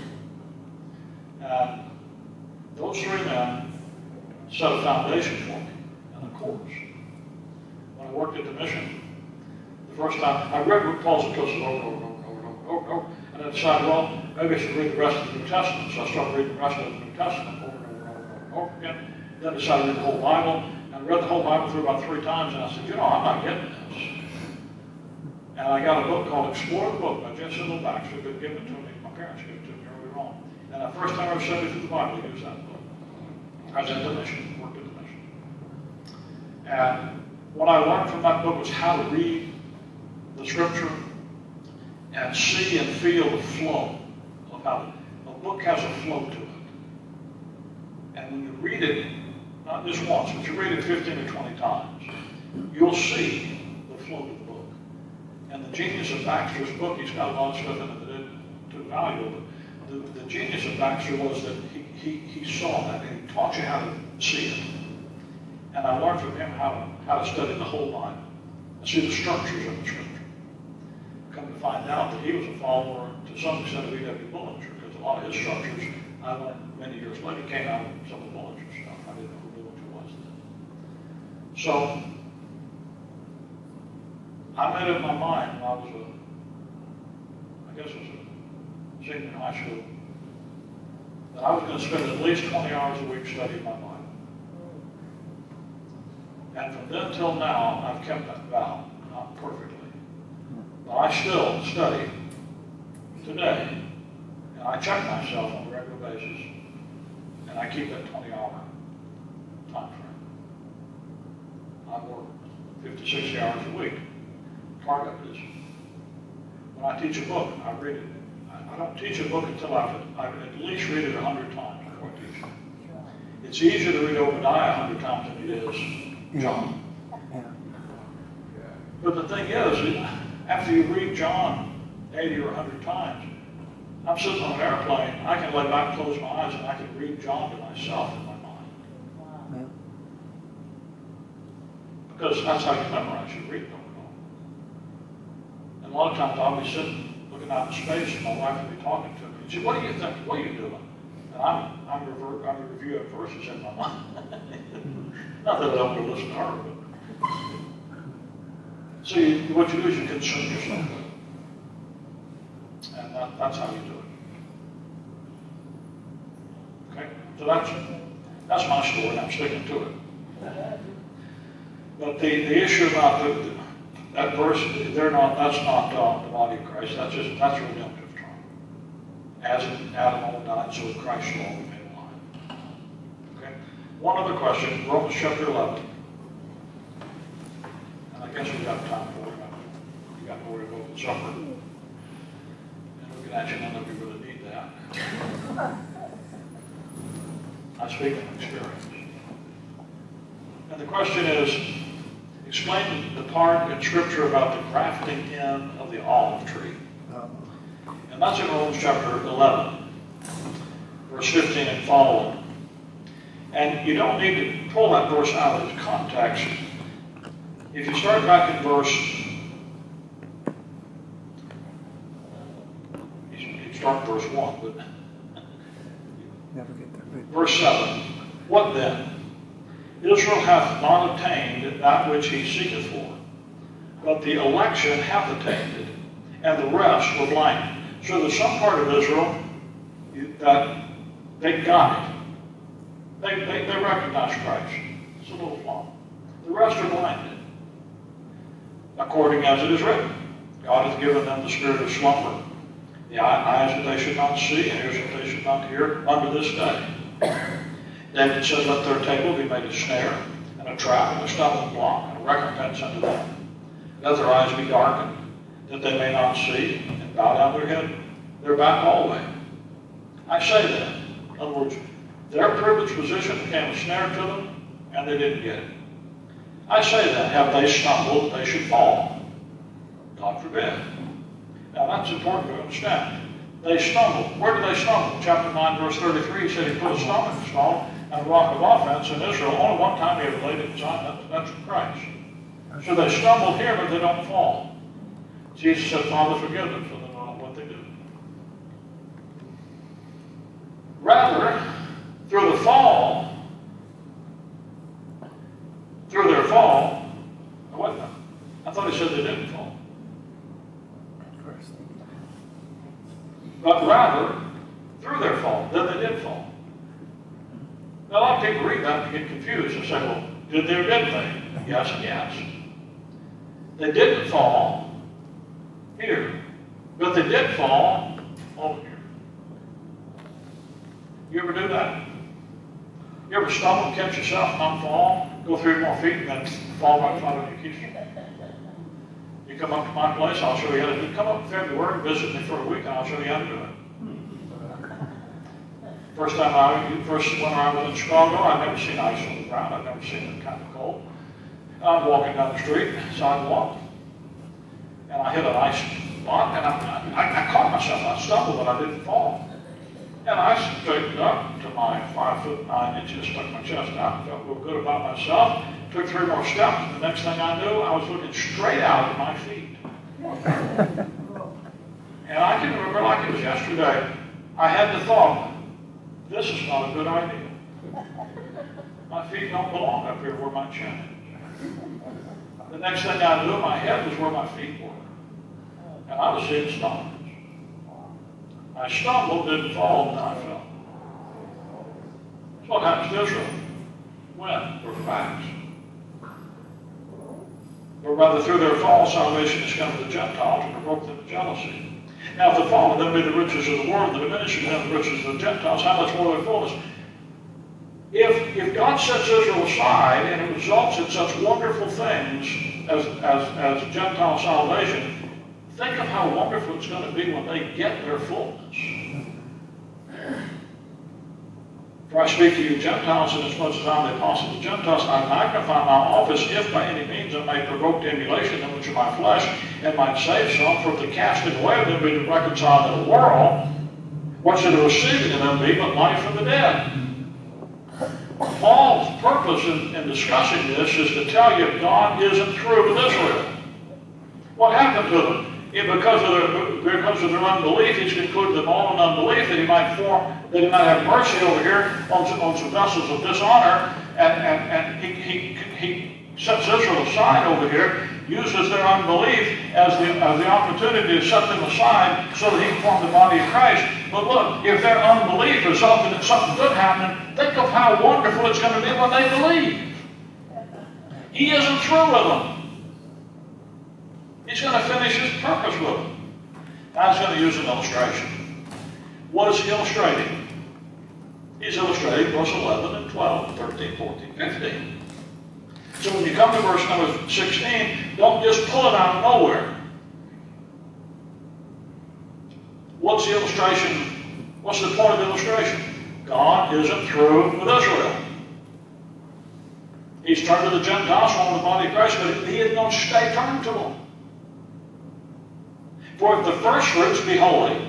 And those three men set a foundation for me and a course. When I worked at the mission, the first time, I read Paul's epistles over, and I decided, well, maybe I should read the rest of the New Testament. So I started reading the rest of the New Testament over again. Then I decided to read the whole Bible, and I read the whole Bible through about 3 times, and I said, I'm not getting this. And I got a book called Explore the Book by Gentile Baxter, that given to me. My parents gave it to me early on. And the first time I ever studied through the Bible, I used that book. I was at the mission, worked at the mission. And what I learned from that book was how to read the scripture and see and feel the flow of how a book has a flow to it. And when you read it, not just once, but you read it 15 or 20 times, you'll see the flow of the book. And the genius of Baxter's book, he's got a lot of stuff in it that isn't too valuable, but the genius of Baxter was that he saw that, and he taught you how to see it. And I learned from him how to study the whole Bible and see the structures of the scripture. Come to find out that he was a follower, to some extent, of E.W. Bullinger, because a lot of his structures, I learned many years later, came out of some of Bullinger's stuff. I didn't know who Bullinger was then. So, I made up my mind when I was I guess it was a senior in high school, that I was going to spend at least 20 hours a week studying my Bible. And from then till now, I've kept that vow, not perfectly. But I still study today, and I check myself on a regular basis, and I keep that 20-hour time frame. I work 50, 60 hours a week. Target is. When I teach a book, I read it. I don't teach a book until I've at least read it 100 times before I teach it. It's easier to read Obadiah 100 times than it is John. Yeah. But the thing is, after you read John 80 or 100 times, I'm sitting on an airplane, I can lay back, close my eyes, and I can read John to myself in my mind. Yeah. Because that's how you memorize, you read them. And a lot of times I'll be sitting, looking out in space, and my wife will be talking to me. And she said, what do you think? What are you doing? And I'm reviewing verses in my mind. Not that I don't go listen to her, but see, what you do is you consume yourself with it. And that's how you do it. Okay? So that's my story, and I'm sticking to it. But the issue about that verse, that's not the body of Christ. That's a redemptive term. As in Adam all died, so in Christ shall all be made alive. Okay? One other question, Romans chapter 11. And I guess we got time for it. You got more to go with supper. And looking at you, none of you really need that. I speak from experience. And the question is, explain the part in Scripture about the grafting in of the olive tree. And that's in Romans chapter 11, verse 15 and following. And you don't need to pull that verse out of its context. If you start back in you start verse 1, but Never get there. verse 7, what then? Israel hath not obtained that which he seeketh for, but the election hath attained it, and the rest were blinded. So there's some part of Israel that they got it. They recognize Christ. It's a little flaw. The rest are blinded. According as it is written, God hath given them the spirit of slumber, the eyes that they should not see, and ears that they should not hear, unto this day. David said, let their table be made a snare, and a trap, and a stumbling block, and a recompense unto them. Let their eyes be darkened, that they may not see, and bow down their head, their back all the way. I say then, in other words, their privileged position became a snare to them, and they didn't get it. I say then, have they stumbled, they should fall? God forbid. Now that's important to understand. They stumbled. Where did they stumble? Chapter 9, verse 33, he said he put a stumbling stone and a rock of offense in Israel. Only one time he ever laid it in Zion, that's Christ. So they stumble here, but they don't fall. Jesus said, Father, forgive them, for they know not what they do. Rather, through their fall, I thought he said they didn't fall. But rather, through their fall, then they did fall. Now, a lot of people read that and get confused and say, well, did they or didn't they? Yes and yes. They didn't fall here, but they did fall over here. You ever do that? You ever stumble, catch yourself, not fall, go 3 more feet, and then fall right in front of you? You come up to my place, I'll show you how to do it. Come up in February, visit me for a week, and I'll show you how to do it. First winter I was in Chicago, I'd never seen ice on the ground. I'd never seen it kind of cold. I'm walking down the street, sidewalk, and I hit an ice spot, and I caught myself. I stumbled, but I didn't fall. And I straightened up to my 5 foot 9 inches, stuck my chest out, felt real good about myself, took 3 more steps, and the next thing I knew, I was looking straight out at my feet. And I can remember like it was yesterday, I had the thought, this is not a good idea. My feet don't belong up here where my chin is. The next thing I knew, my head was where my feet were. And I was seeing stars. I stumbled, didn't fall, and then I fell. That's what happens to Israel. When? For facts. Or rather, through their fall, salvation has come to the Gentiles to provoke them to jealousy. Now, if the fall of them be the riches of the world, the diminishing of them the riches of the Gentiles, how much more their fullness? If God sets Israel aside and it results in such wonderful things as Gentile salvation, think of how wonderful it's going to be when they get their fullness. For I speak to you Gentiles, inasmuch as I am the apostle of the Gentiles, I magnify my office, if by any means I may provoke to emulation them which are my flesh, and might save some, for if the casting away of them be to reconcile to the world, what should the receiving of them be but life from the dead? Paul's purpose in discussing this is to tell you God isn't through with Israel. What happened to them? Because of their unbelief, he's concluded them all in unbelief, that he might have mercy over here on some vessels of dishonor, and he sets Israel aside over here, uses their unbelief as the opportunity to set them aside so that he can form the body of Christ. But look, if their unbelief resulted in something good happening, think of how wonderful it's going to be when they believe. He isn't through with them. He's going to finish his purpose with them. Now he's going to use an illustration. What is he illustrating? He's illustrating verse 11 and 12, 13, 14, 15. So when you come to verse number 16, don't just pull it out of nowhere. What's the illustration? What's the point of the illustration? God isn't through with Israel. He's turned to the Gentiles from the body of Christ, but he isn't going to stay turned to them. For if the first fruits be holy,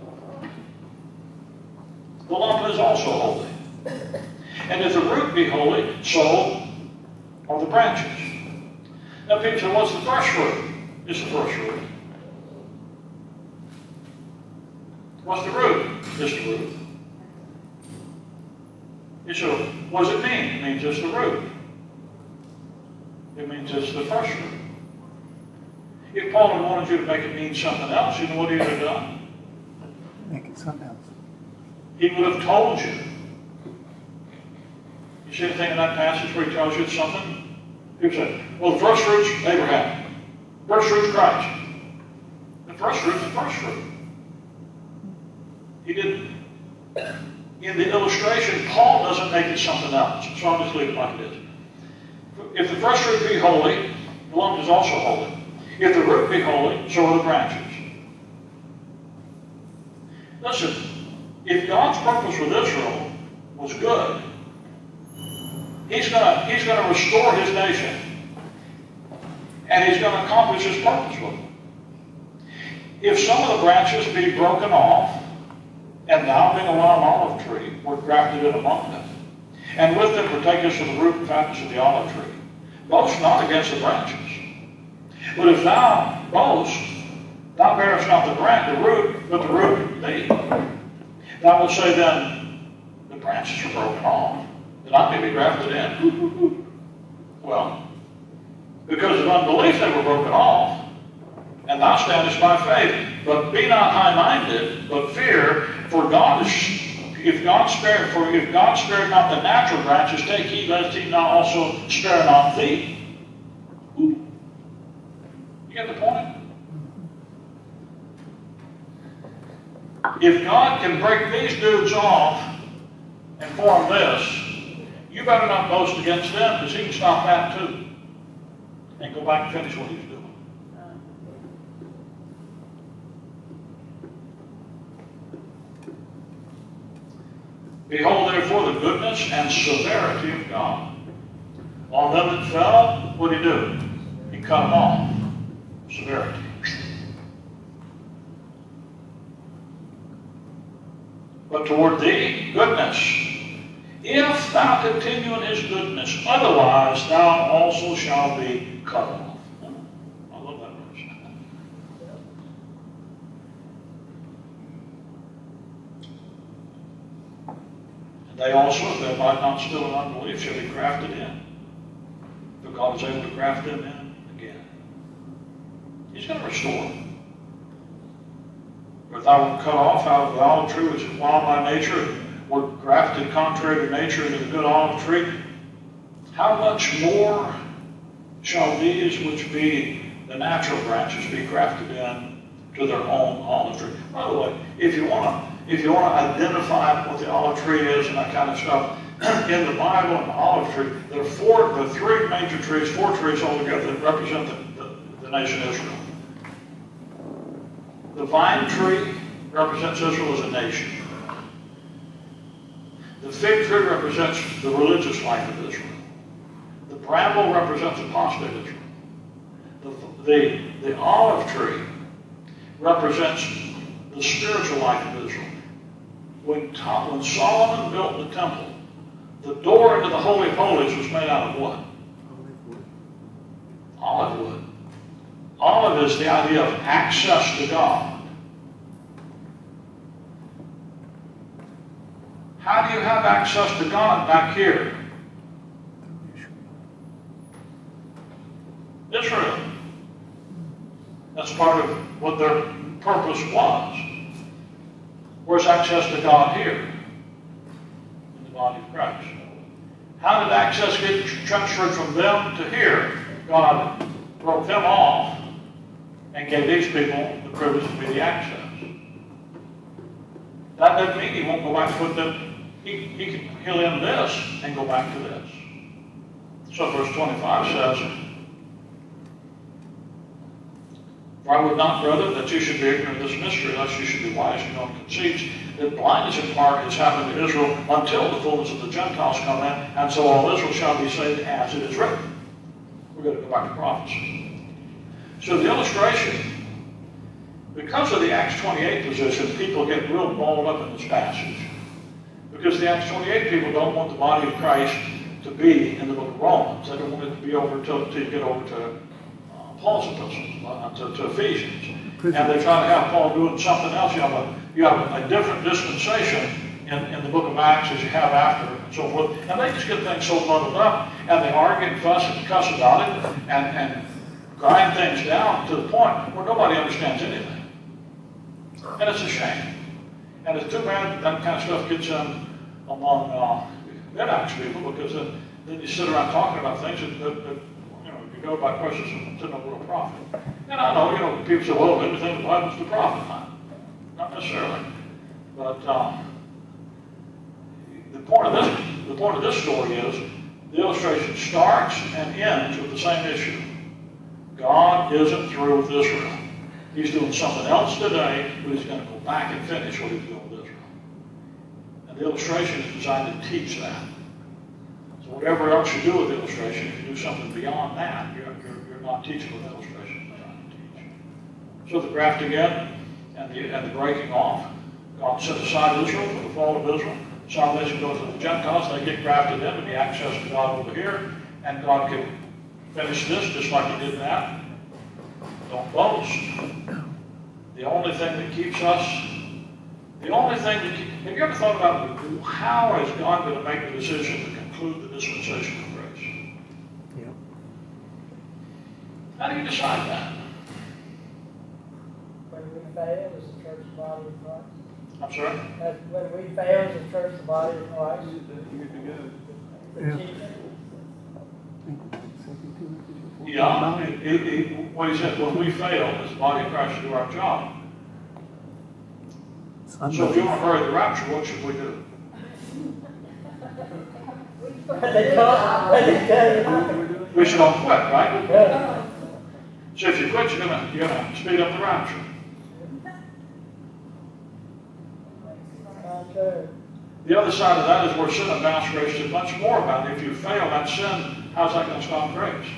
the lump is also holy. And if the root be holy, so are the branches. Now people say, what's the first fruit? It's the first fruit. What's the root? It's the root. You say, what does it mean? It means it's the root. It means it's the first fruit. If Paul had wanted you to make it mean something else, you know what he would have done? Make it something else. He would have told you. You see anything in that passage where he tells you something? People say, well, the first fruit's Abraham. First fruit's Christ. The first fruit's the first fruit. He didn't. In the illustration, Paul doesn't make it something else. So I'll just leave it like it is. If the first fruit be holy, the lump is also holy. If the root be holy, so are the branches. Listen, if God's purpose with Israel was good, He's going to restore His nation. And He's going to accomplish His purpose with them. If some of the branches be broken off, and now being a wild olive tree were grafted in among them, and with them partakest of the root and fatness of the olive tree. Boast not against the branches. But if thou boast, thou bearest not the root, but the root thee. Thou wilt say then, the branches are broken off, that I may be grafted in. Well, because of unbelief they were broken off, and thou standest by faith. But be not high-minded, but fear, for God is, if God spared not the natural branches, take heed lest he not also spare not thee. Ooh. You get the point? If God can break these dudes off and form this, you better not boast against them, because he can stop that too and go back and finish what he's doing. Behold, therefore, the goodness and severity of God. On them that fell, what did he do? He cut them off. Severity. But toward thee, goodness. If thou continue in his goodness, otherwise thou also shalt be cut off. I love that verse. And they also, if they might not still in unbelief, shall be grafted in. But God is able to graft them in again. He's going to restore. But thou wilt cut off out of the olive tree which is wild by nature, were grafted contrary to nature into the good olive tree. How much more shall these which be the natural branches be grafted in to their own olive tree? By the way, if you want to identify what the olive tree is and that kind of stuff, in the Bible and the olive tree, there are three major trees, four trees altogether that represent the nation Israel. The vine tree represents Israel as a nation. The fig tree represents the religious life of Israel. The bramble represents apostate Israel. The olive tree represents the spiritual life of Israel. When Solomon built the temple, the door into the Holy of Holies was made out of what? Olive wood. Olive is the idea of access to God. How do you have access to God back here? Israel. That's part of what their purpose was. Where's access to God here? In the body of Christ. How did access get transferred from them to here? God broke them off and gave these people the privilege to be the access. That doesn't mean he won't go back and put them. He'll end this and go back to this. So verse 25 says, For I would not, brother, that you should be ignorant of this mystery, lest you should be wise in your own conceits, that blindness in part has happened to Israel until the fullness of the Gentiles come in, and so all Israel shall be saved as it is written. We're going to go back to prophecy. So the illustration, because of the Acts 28 position, people get real balled up in this passage. Because the Acts 28 people don't want the body of Christ to be in the book of Romans. They don't want it to be over till you get over to Paul's epistles, to Ephesians. And they try to have Paul doing something else. You have a different dispensation in the book of Acts as you have after, and so forth. And they just get things so muddled up, and they argue and fuss and cuss about it, and grind things down to the point where nobody understands anything. And it's a shame. And it's too bad that kind of stuff gets in among mid-Acts people, because then you sit around talking about things that you go by questions to no real profit. And I know, people say, well, everything in the Bible is the prophet. Not necessarily. But the point of this story is the illustration starts and ends with the same issue. God isn't through with Israel. He's doing something else today, but he's going to go back and finish what he's doing with Israel. And the illustration is designed to teach that. So whatever else you do with the illustration, if you do something beyond that, you're not teaching what the illustration is designed to teach. So the grafting in and the breaking off, God set aside Israel for the fall of Israel. Salvation goes to the Gentiles, they get grafted in to be access to God over here, and God can finish this just like He did that. Don't boast. The only thing that keeps us, have you ever thought about how is God going to make the decision to conclude the dispensation of grace? Yeah. How do you decide that? When we fail as the church, the body of Christ. I'm sorry? When we fail as the church, the body of Christ. Yeah, what he said, when we fail as the body of Christ to do our job. So if you want to hurry the rapture, what should we do? We should all quit, right? So if you quit, you're gonna speed up the rapture. The other side of that is where sin abounds, grace is much more about it. If you fail that sin, how's that going to stop grace?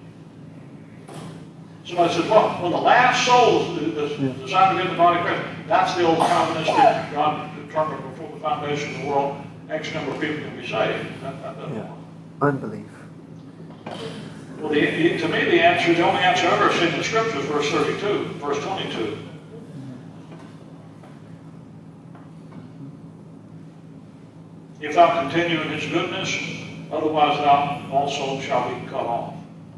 Somebody says, well, when the last soul is designed to get in the body of Christ, that's the old Calvinistic, God determined before the foundation of the world, X number of people can be saved. That doesn't work. Unbelief. Well, to me, the only answer I've ever seen in the Scripture is verse 32, verse 22. If thou continue in His goodness, otherwise thou also shalt be cut off.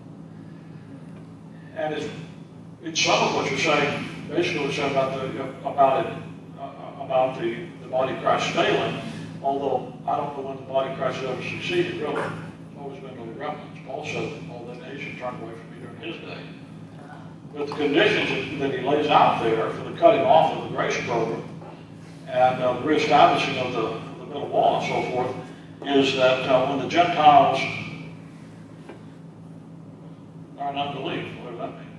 And it's some of what you're saying, basically what you're saying about the body of Christ failing, although I don't know when the body of Christ has ever succeeded, really. It's always been no remnants. Paul said that all the nations turned away from me during his day. But the conditions that he lays out there for the cutting off of the grace program and the reestablishing of the middle wall and so forth is that when the Gentiles are in unbelief, whatever that means.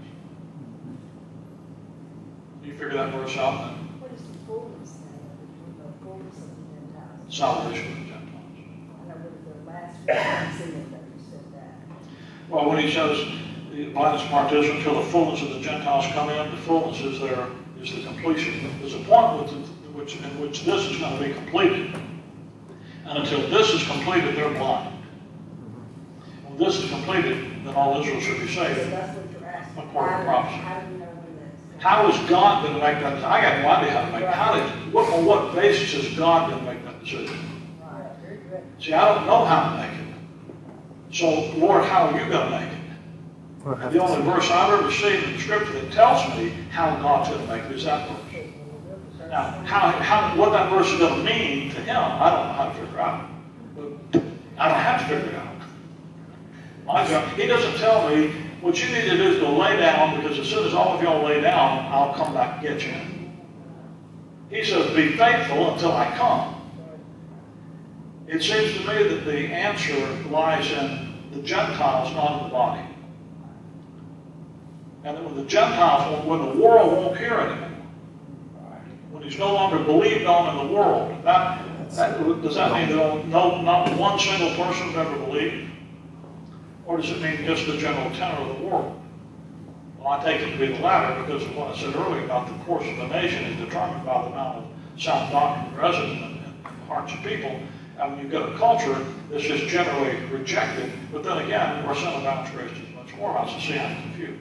You figure that verse out then? What is the fullness then? The fullness of the Gentiles? Salvation of the Gentiles. I know with the last scene that you said that. Well, when he says the blindness part is until the fullness of the Gentiles come in, the fullness is the completion. There's a point in which this is going to be completed. And until this is completed, they're blind. When this is completed, then all Israel should be saved. So that's what you're asking. According to prophecy. How do you know when that's? How is God going to make that decision? I got no idea how to make it. On what basis is God going to make that decision? Right, very good. See, I don't know how to make it. So, Lord, how are you going to make it? The only verse I've ever seen in the Scripture that tells me how God's going to make it is that verse. Now, what that verse is going to mean to him, I don't know how to figure out. But I don't have to figure it out. My job, he doesn't tell me, what you need to do is go lay down, because as soon as all of y'all lay down, I'll come back and get you. He says, be faithful until I come. It seems to me that the answer lies in the Gentiles, not in the body. And that when the Gentiles, when the world won't hear it anymore, when he's no longer believed on in the world, does that mean that not one single person has ever believed? Or does it mean just the general tenor of the world? Well, I take it to be the latter because of what I said earlier about the course of the nation is determined by the amount of sound doctrine resident in the hearts of people. And when you've got a culture that's just generally rejected, but then again, where sin abounds, grace is much more. I see I'm confused.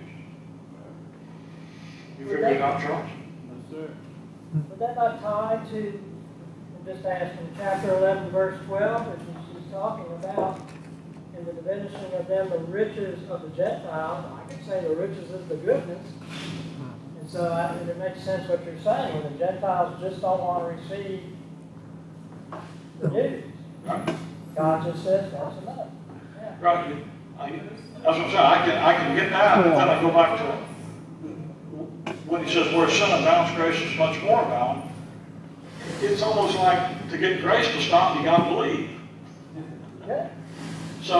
You figured it out, Charles? Yes, sir. Would that not tie to, I'm just asking, chapter 11, verse 12, which is talking about in the diminishing of them the riches of the Gentiles? I could say the riches is the goodness. And so it makes sense what you're saying. When the Gentiles just don't want to receive the news, God just says that's enough. Yeah. Right. That's what I'm saying. I can get that, but then I go back to when he says where sin abounds, grace is much more abound. It's almost like to get grace to stop, you got to believe. Yeah. So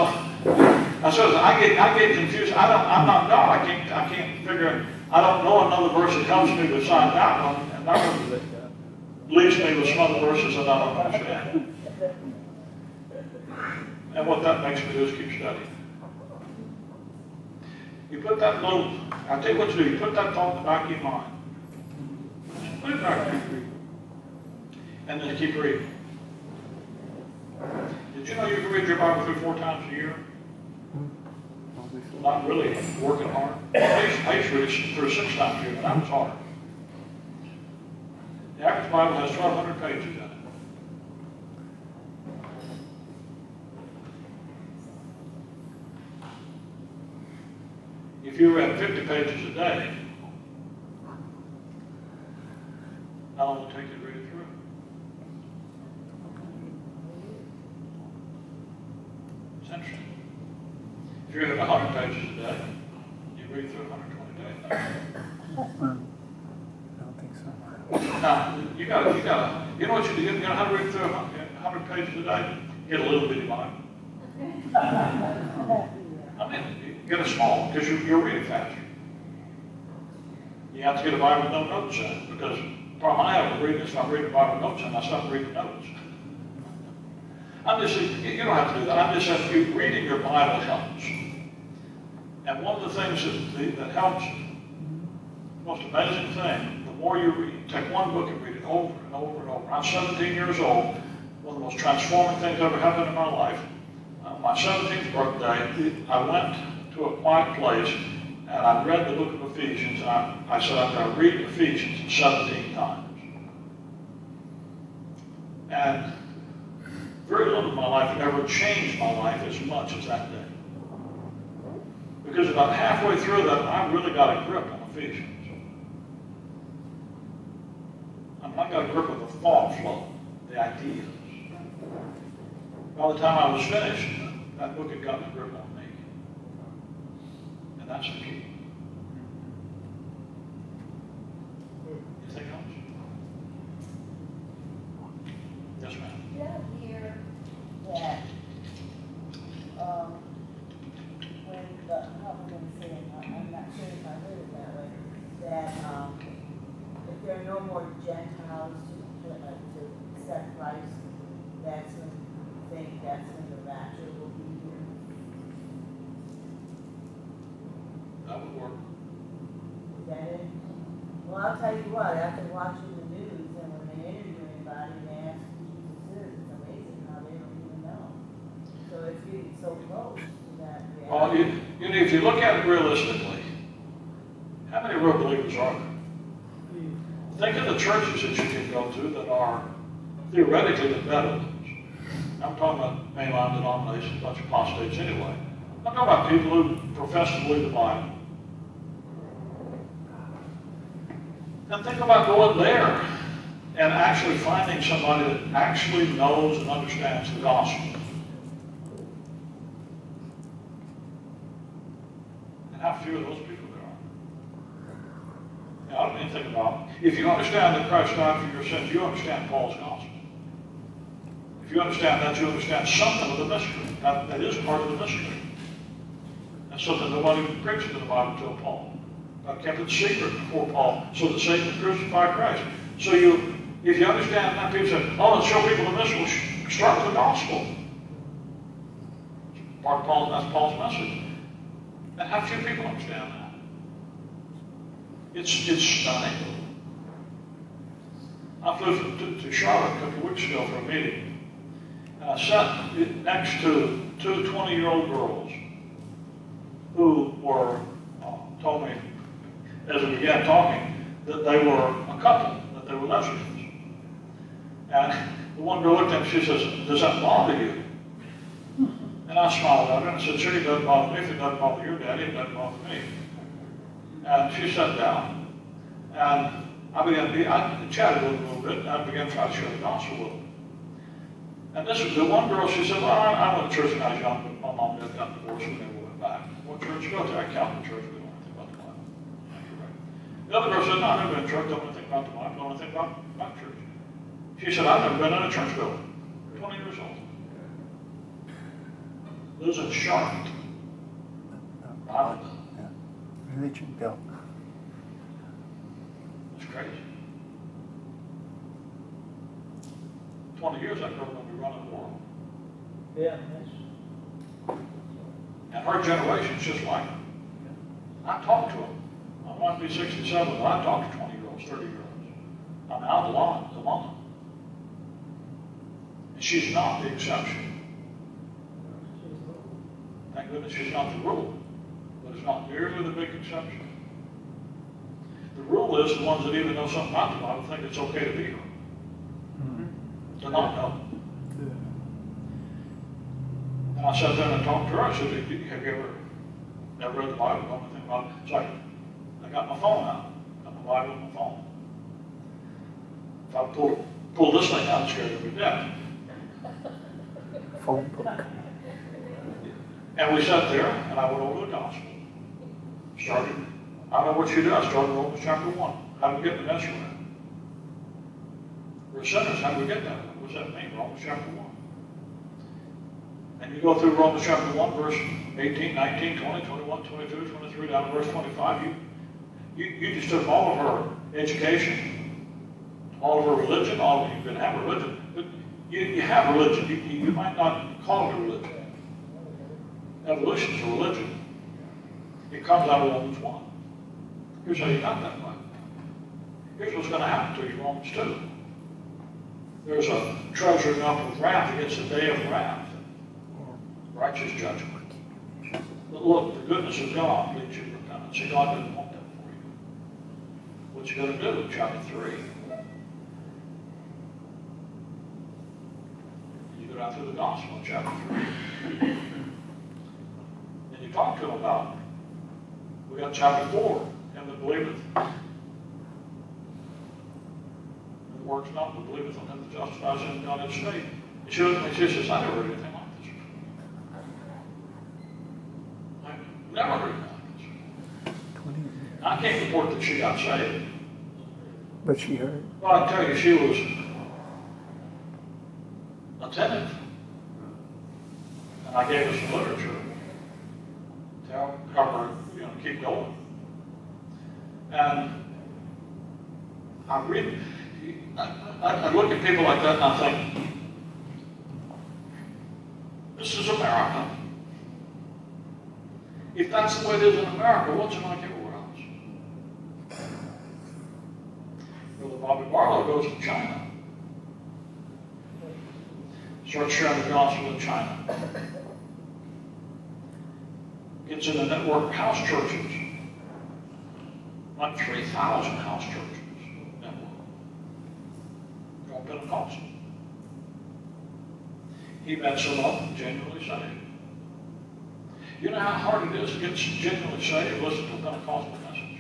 I get confused. I'm not God. I can't figure. I don't know another verse that helps me beside that one, and that one leaves me with some other verses that I don't understand. And what that makes me do is keep studying. You put that little, I'll tell you what to do, you put that thought in the back of your mind. Put it back there. And then keep reading. Did you know you can read your Bible through 4 times a year? Not really working hard. I used to read it through 6 times a year, and that was hard. The average Bible has 1,200 pages in it. If you read 50 pages a day, how long will it take you to read it through? It's interesting. If you read 100 pages a day, you read through 120 days. I don't think so. Now, you know what you do? You know how to read through 100 pages a day? Get a little bitty Bible. I mean, get a small, because you're reading faster. You have to get a Bible with no notes in it, because the problem I have with reading is if I read the Bible with notes in it, I stop reading notes. I'm just saying, you don't have to do that. I'm just saying, you reading your Bible helps. And one of the things that helps, the most amazing thing, the more you read, take one book and read it over and over and over. I'm 17 years old. One of the most transforming things ever happened in my life. My 17th birthday, I went to a quiet place and I read the book of Ephesians. And I said, I'm going to read Ephesians 17 times. And very little in my life ever changed my life as much as that day. Because about halfway through that, I really got a grip on Ephesians. I got a grip of the thought flow, the ideas. By the time I was finished, that book had gotten a grip on me. And that's the key. Anything else? Yes, ma'am. Did I hear that, when the, how am I going to say it, I'm not sure if I heard it that way, that if there are no more Gentiles to accept Christ, that's when the rapture will be here. That would work. Is that it? Well, I'll tell you what, after watching the news and when they interview anybody and they ask who Jesus is, it's amazing how they don't even know. So it's getting so close to that reality. Well, you know, if you look at it realistically, how many real believers are there? Think of the churches that you can go to that are theoretically the better ones. I'm talking about mainline denominations, a bunch of apostates anyway. I'm talking about people who profess to believe the Bible. And think about going there and actually finding somebody that actually knows and understands the gospel. And how few of those people there are. Now, I don't mean think about, if you understand that Christ died for your sins, you understand Paul's gospel. If you understand that, you understand something of the mystery. That is part of the mystery. That's something nobody preached in the Bible until Paul. God kept it secret before Paul so that Satan would crucify Christ. So if you understand that, people say, oh, let's show people the mystery. Well, start with the gospel. That's Paul's message. And how few people understand that? It's stunning. I flew to Charlotte a couple of weeks ago for a meeting. And I sat next to two 20-year-old girls who were, told me, as we began talking, that they were a couple, that they were lesbians. And the one girl looked at me, she says, does that bother you? And I smiled at her and I said, sure, it doesn't bother me. If it doesn't bother your daddy, it doesn't bother me. And she sat down. And I chatted with her a little bit, and I began to try to share the gospel with her. And this was the one girl, she said, well, I went to church when I was young, but my mom and dad got divorced and never went back. What church you go to? I Catholic church, we don't know anything about the Bible. The other girl said, no, I've never been in church, don't know anything about the Bible, don't know anything about church. She said, I've never been in a church building. 20 years old. Losing Charlotte. Bible. Yeah. Religion built. It's crazy. 20 years, that girl will be running the world. Yeah, And her generation's just like her. I talk to them. I might be 67, but I talk to 20-year-olds, 30-year-olds. I'm out a lot among them. And She's not the exception. Thank goodness she's not the rule, but it's not nearly the big exception. The rule is the ones that even know something about the Bible think it's okay to be her. To not know. And I sat down and talked to her. I said, have you ever read the Bible? Know anything about it? It's like, I got my phone out. Got my Bible on my phone. If I pull this thing out, it's scared to be death. Phone book. And we sat there, and I went over the gospel. Started, I don't know what you did, I started Romans chapter 1. How do we get to that? We're sinners, how do we get that? What does that mean? Romans chapter 1. And you go through Romans chapter 1, verse 18, 19, 20, 21, 22, 23, down to verse 25. You just took all of her education, all of her religion, all of you can have religion, but you have religion. You might not call it a religion. Evolution is a religion. It comes out of Romans 1. Here's how you got that way. Here's what's going to happen to you, Romans 2. There's a treasuring up of wrath against the day of wrath, righteous judgment. But look, the goodness of God leads you to repentance. See, God doesn't want that for you. What you going to do in chapter 3? You go down through the gospel in chapter 3. And you talk to him about it. We got chapter 4, him that believeth. And works not, but believeth on him that justifies him God in faith. She says, I never heard anything like this. I've never heard anything like this. I can't report that she got saved. But she heard. Well, I tell you, she was attentive. And I gave her some literature to help her, keep going. And I look at people like that and I think, this is America. If that's the way it is in America, what's it like everywhere else? Brother Bobby Barlow goes to China. Starts sharing the gospel in China. Gets in a network of house churches. Like 3,000 house churches. Network. They're all Pentecostal. He met some of them genuinely saved. You know how hard it is to get genuinely saved? Listen to a Pentecostal message.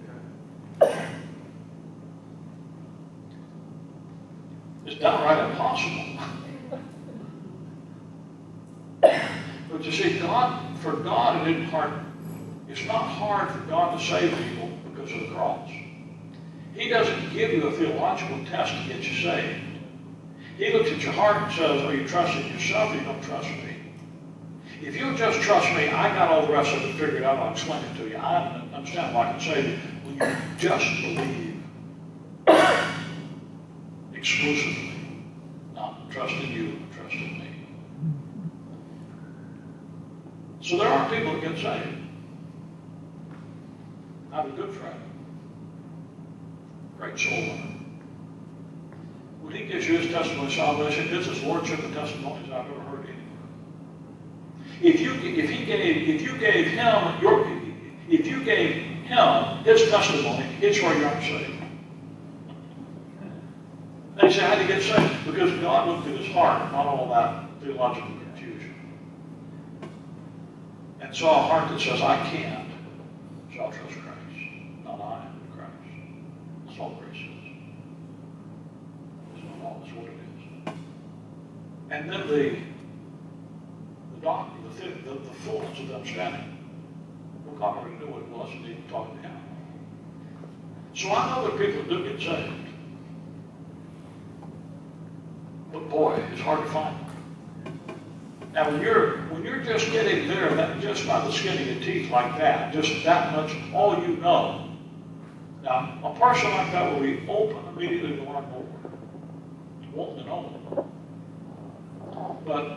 It's downright impossible. But you see, for God, it isn't hard. It's not hard for God to save people because of the cross. He doesn't give you a theological test to get you saved. He looks at your heart and says, are you trusting yourself or you don't trust me? If you just trust me, I got all the rest of it figured out. I'll explain it to you. I understand why I can save you. When you just believe exclusively, not trusting you, but trusting me. So there are people that get saved. I have a good friend, great soul winner. When he gives you his testimony of salvation, it's as lordship and testimonies I've ever heard anywhere. If you gave him his testimony, it's where you aren't saved. They say, how do you get saved? Because God looked at his heart, not all that theological confusion. And saw a heart that says, I can't, so I'll trust Christ. Not I, but Christ. That's all grace is. It's not all, it's what it is. And then the doctrine, the fullness of understanding. Well, God already knew what it was and even talking to him. So I know that people do get saved. But boy, it's hard to find them. Now, when you're just getting there, just by the skin of your teeth like that, just that much, all you know. Now, a person like that will be open immediately to learn more, wanting to know more. But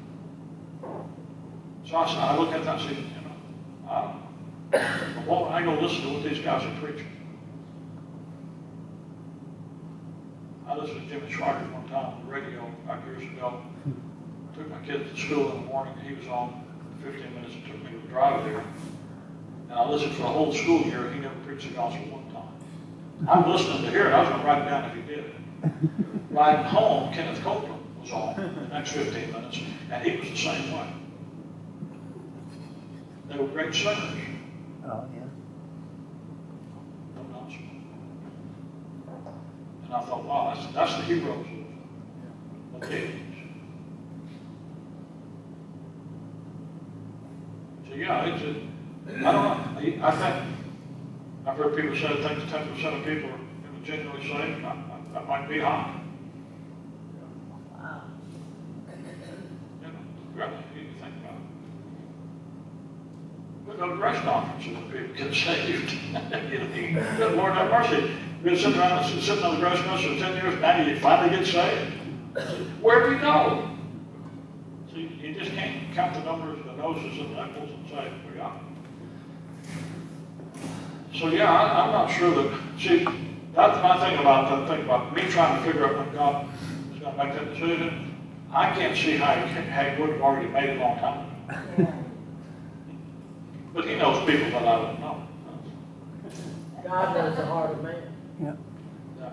so I look at that and say, I don't know. I go listen to what these guys are preaching. I I listened to Jimmy Schwager one time on the radio 5 years ago. Took my kids to school in the morning. He was on 15 minutes. It took me to drive there. And I listened for a whole school year. He never preached the gospel one time. I'm listening to hear it. I was going to write it down if he did. Riding home, Kenneth Copeland was on the next 15 minutes, and he was the same way. They were great singers. Oh, yeah. No gospel. And I thought, wow, that's the heroes of the 80s. So yeah, I don't know. I think I've heard people say I think 10% of people are genuinely saved. That might be high. Wow. You know, really, you think about it. We go to grace conferences and people get saved. Good Lord have mercy. You've been sitting around sitting on the grace conference for 10 years, now you finally get saved. Where do we go? So you just can't count the numbers, the noses, and the nipples and say, we got it. So yeah, I'm not sure that, see, that's my thing about that thing about me trying to figure out when God is going to make that decision. I can't see how he would have already made it a long time ago. But he knows people that I don't know. God knows the heart of man. Yeah. Yeah.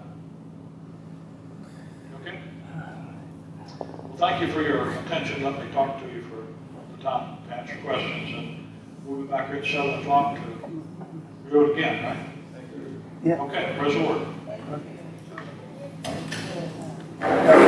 Okay? Well, thank you for your attention. Let me talk to you for the time to answer questions. And we'll be back here at 7 o'clock to do it again, right? Yeah. Okay, praise the Lord. Okay.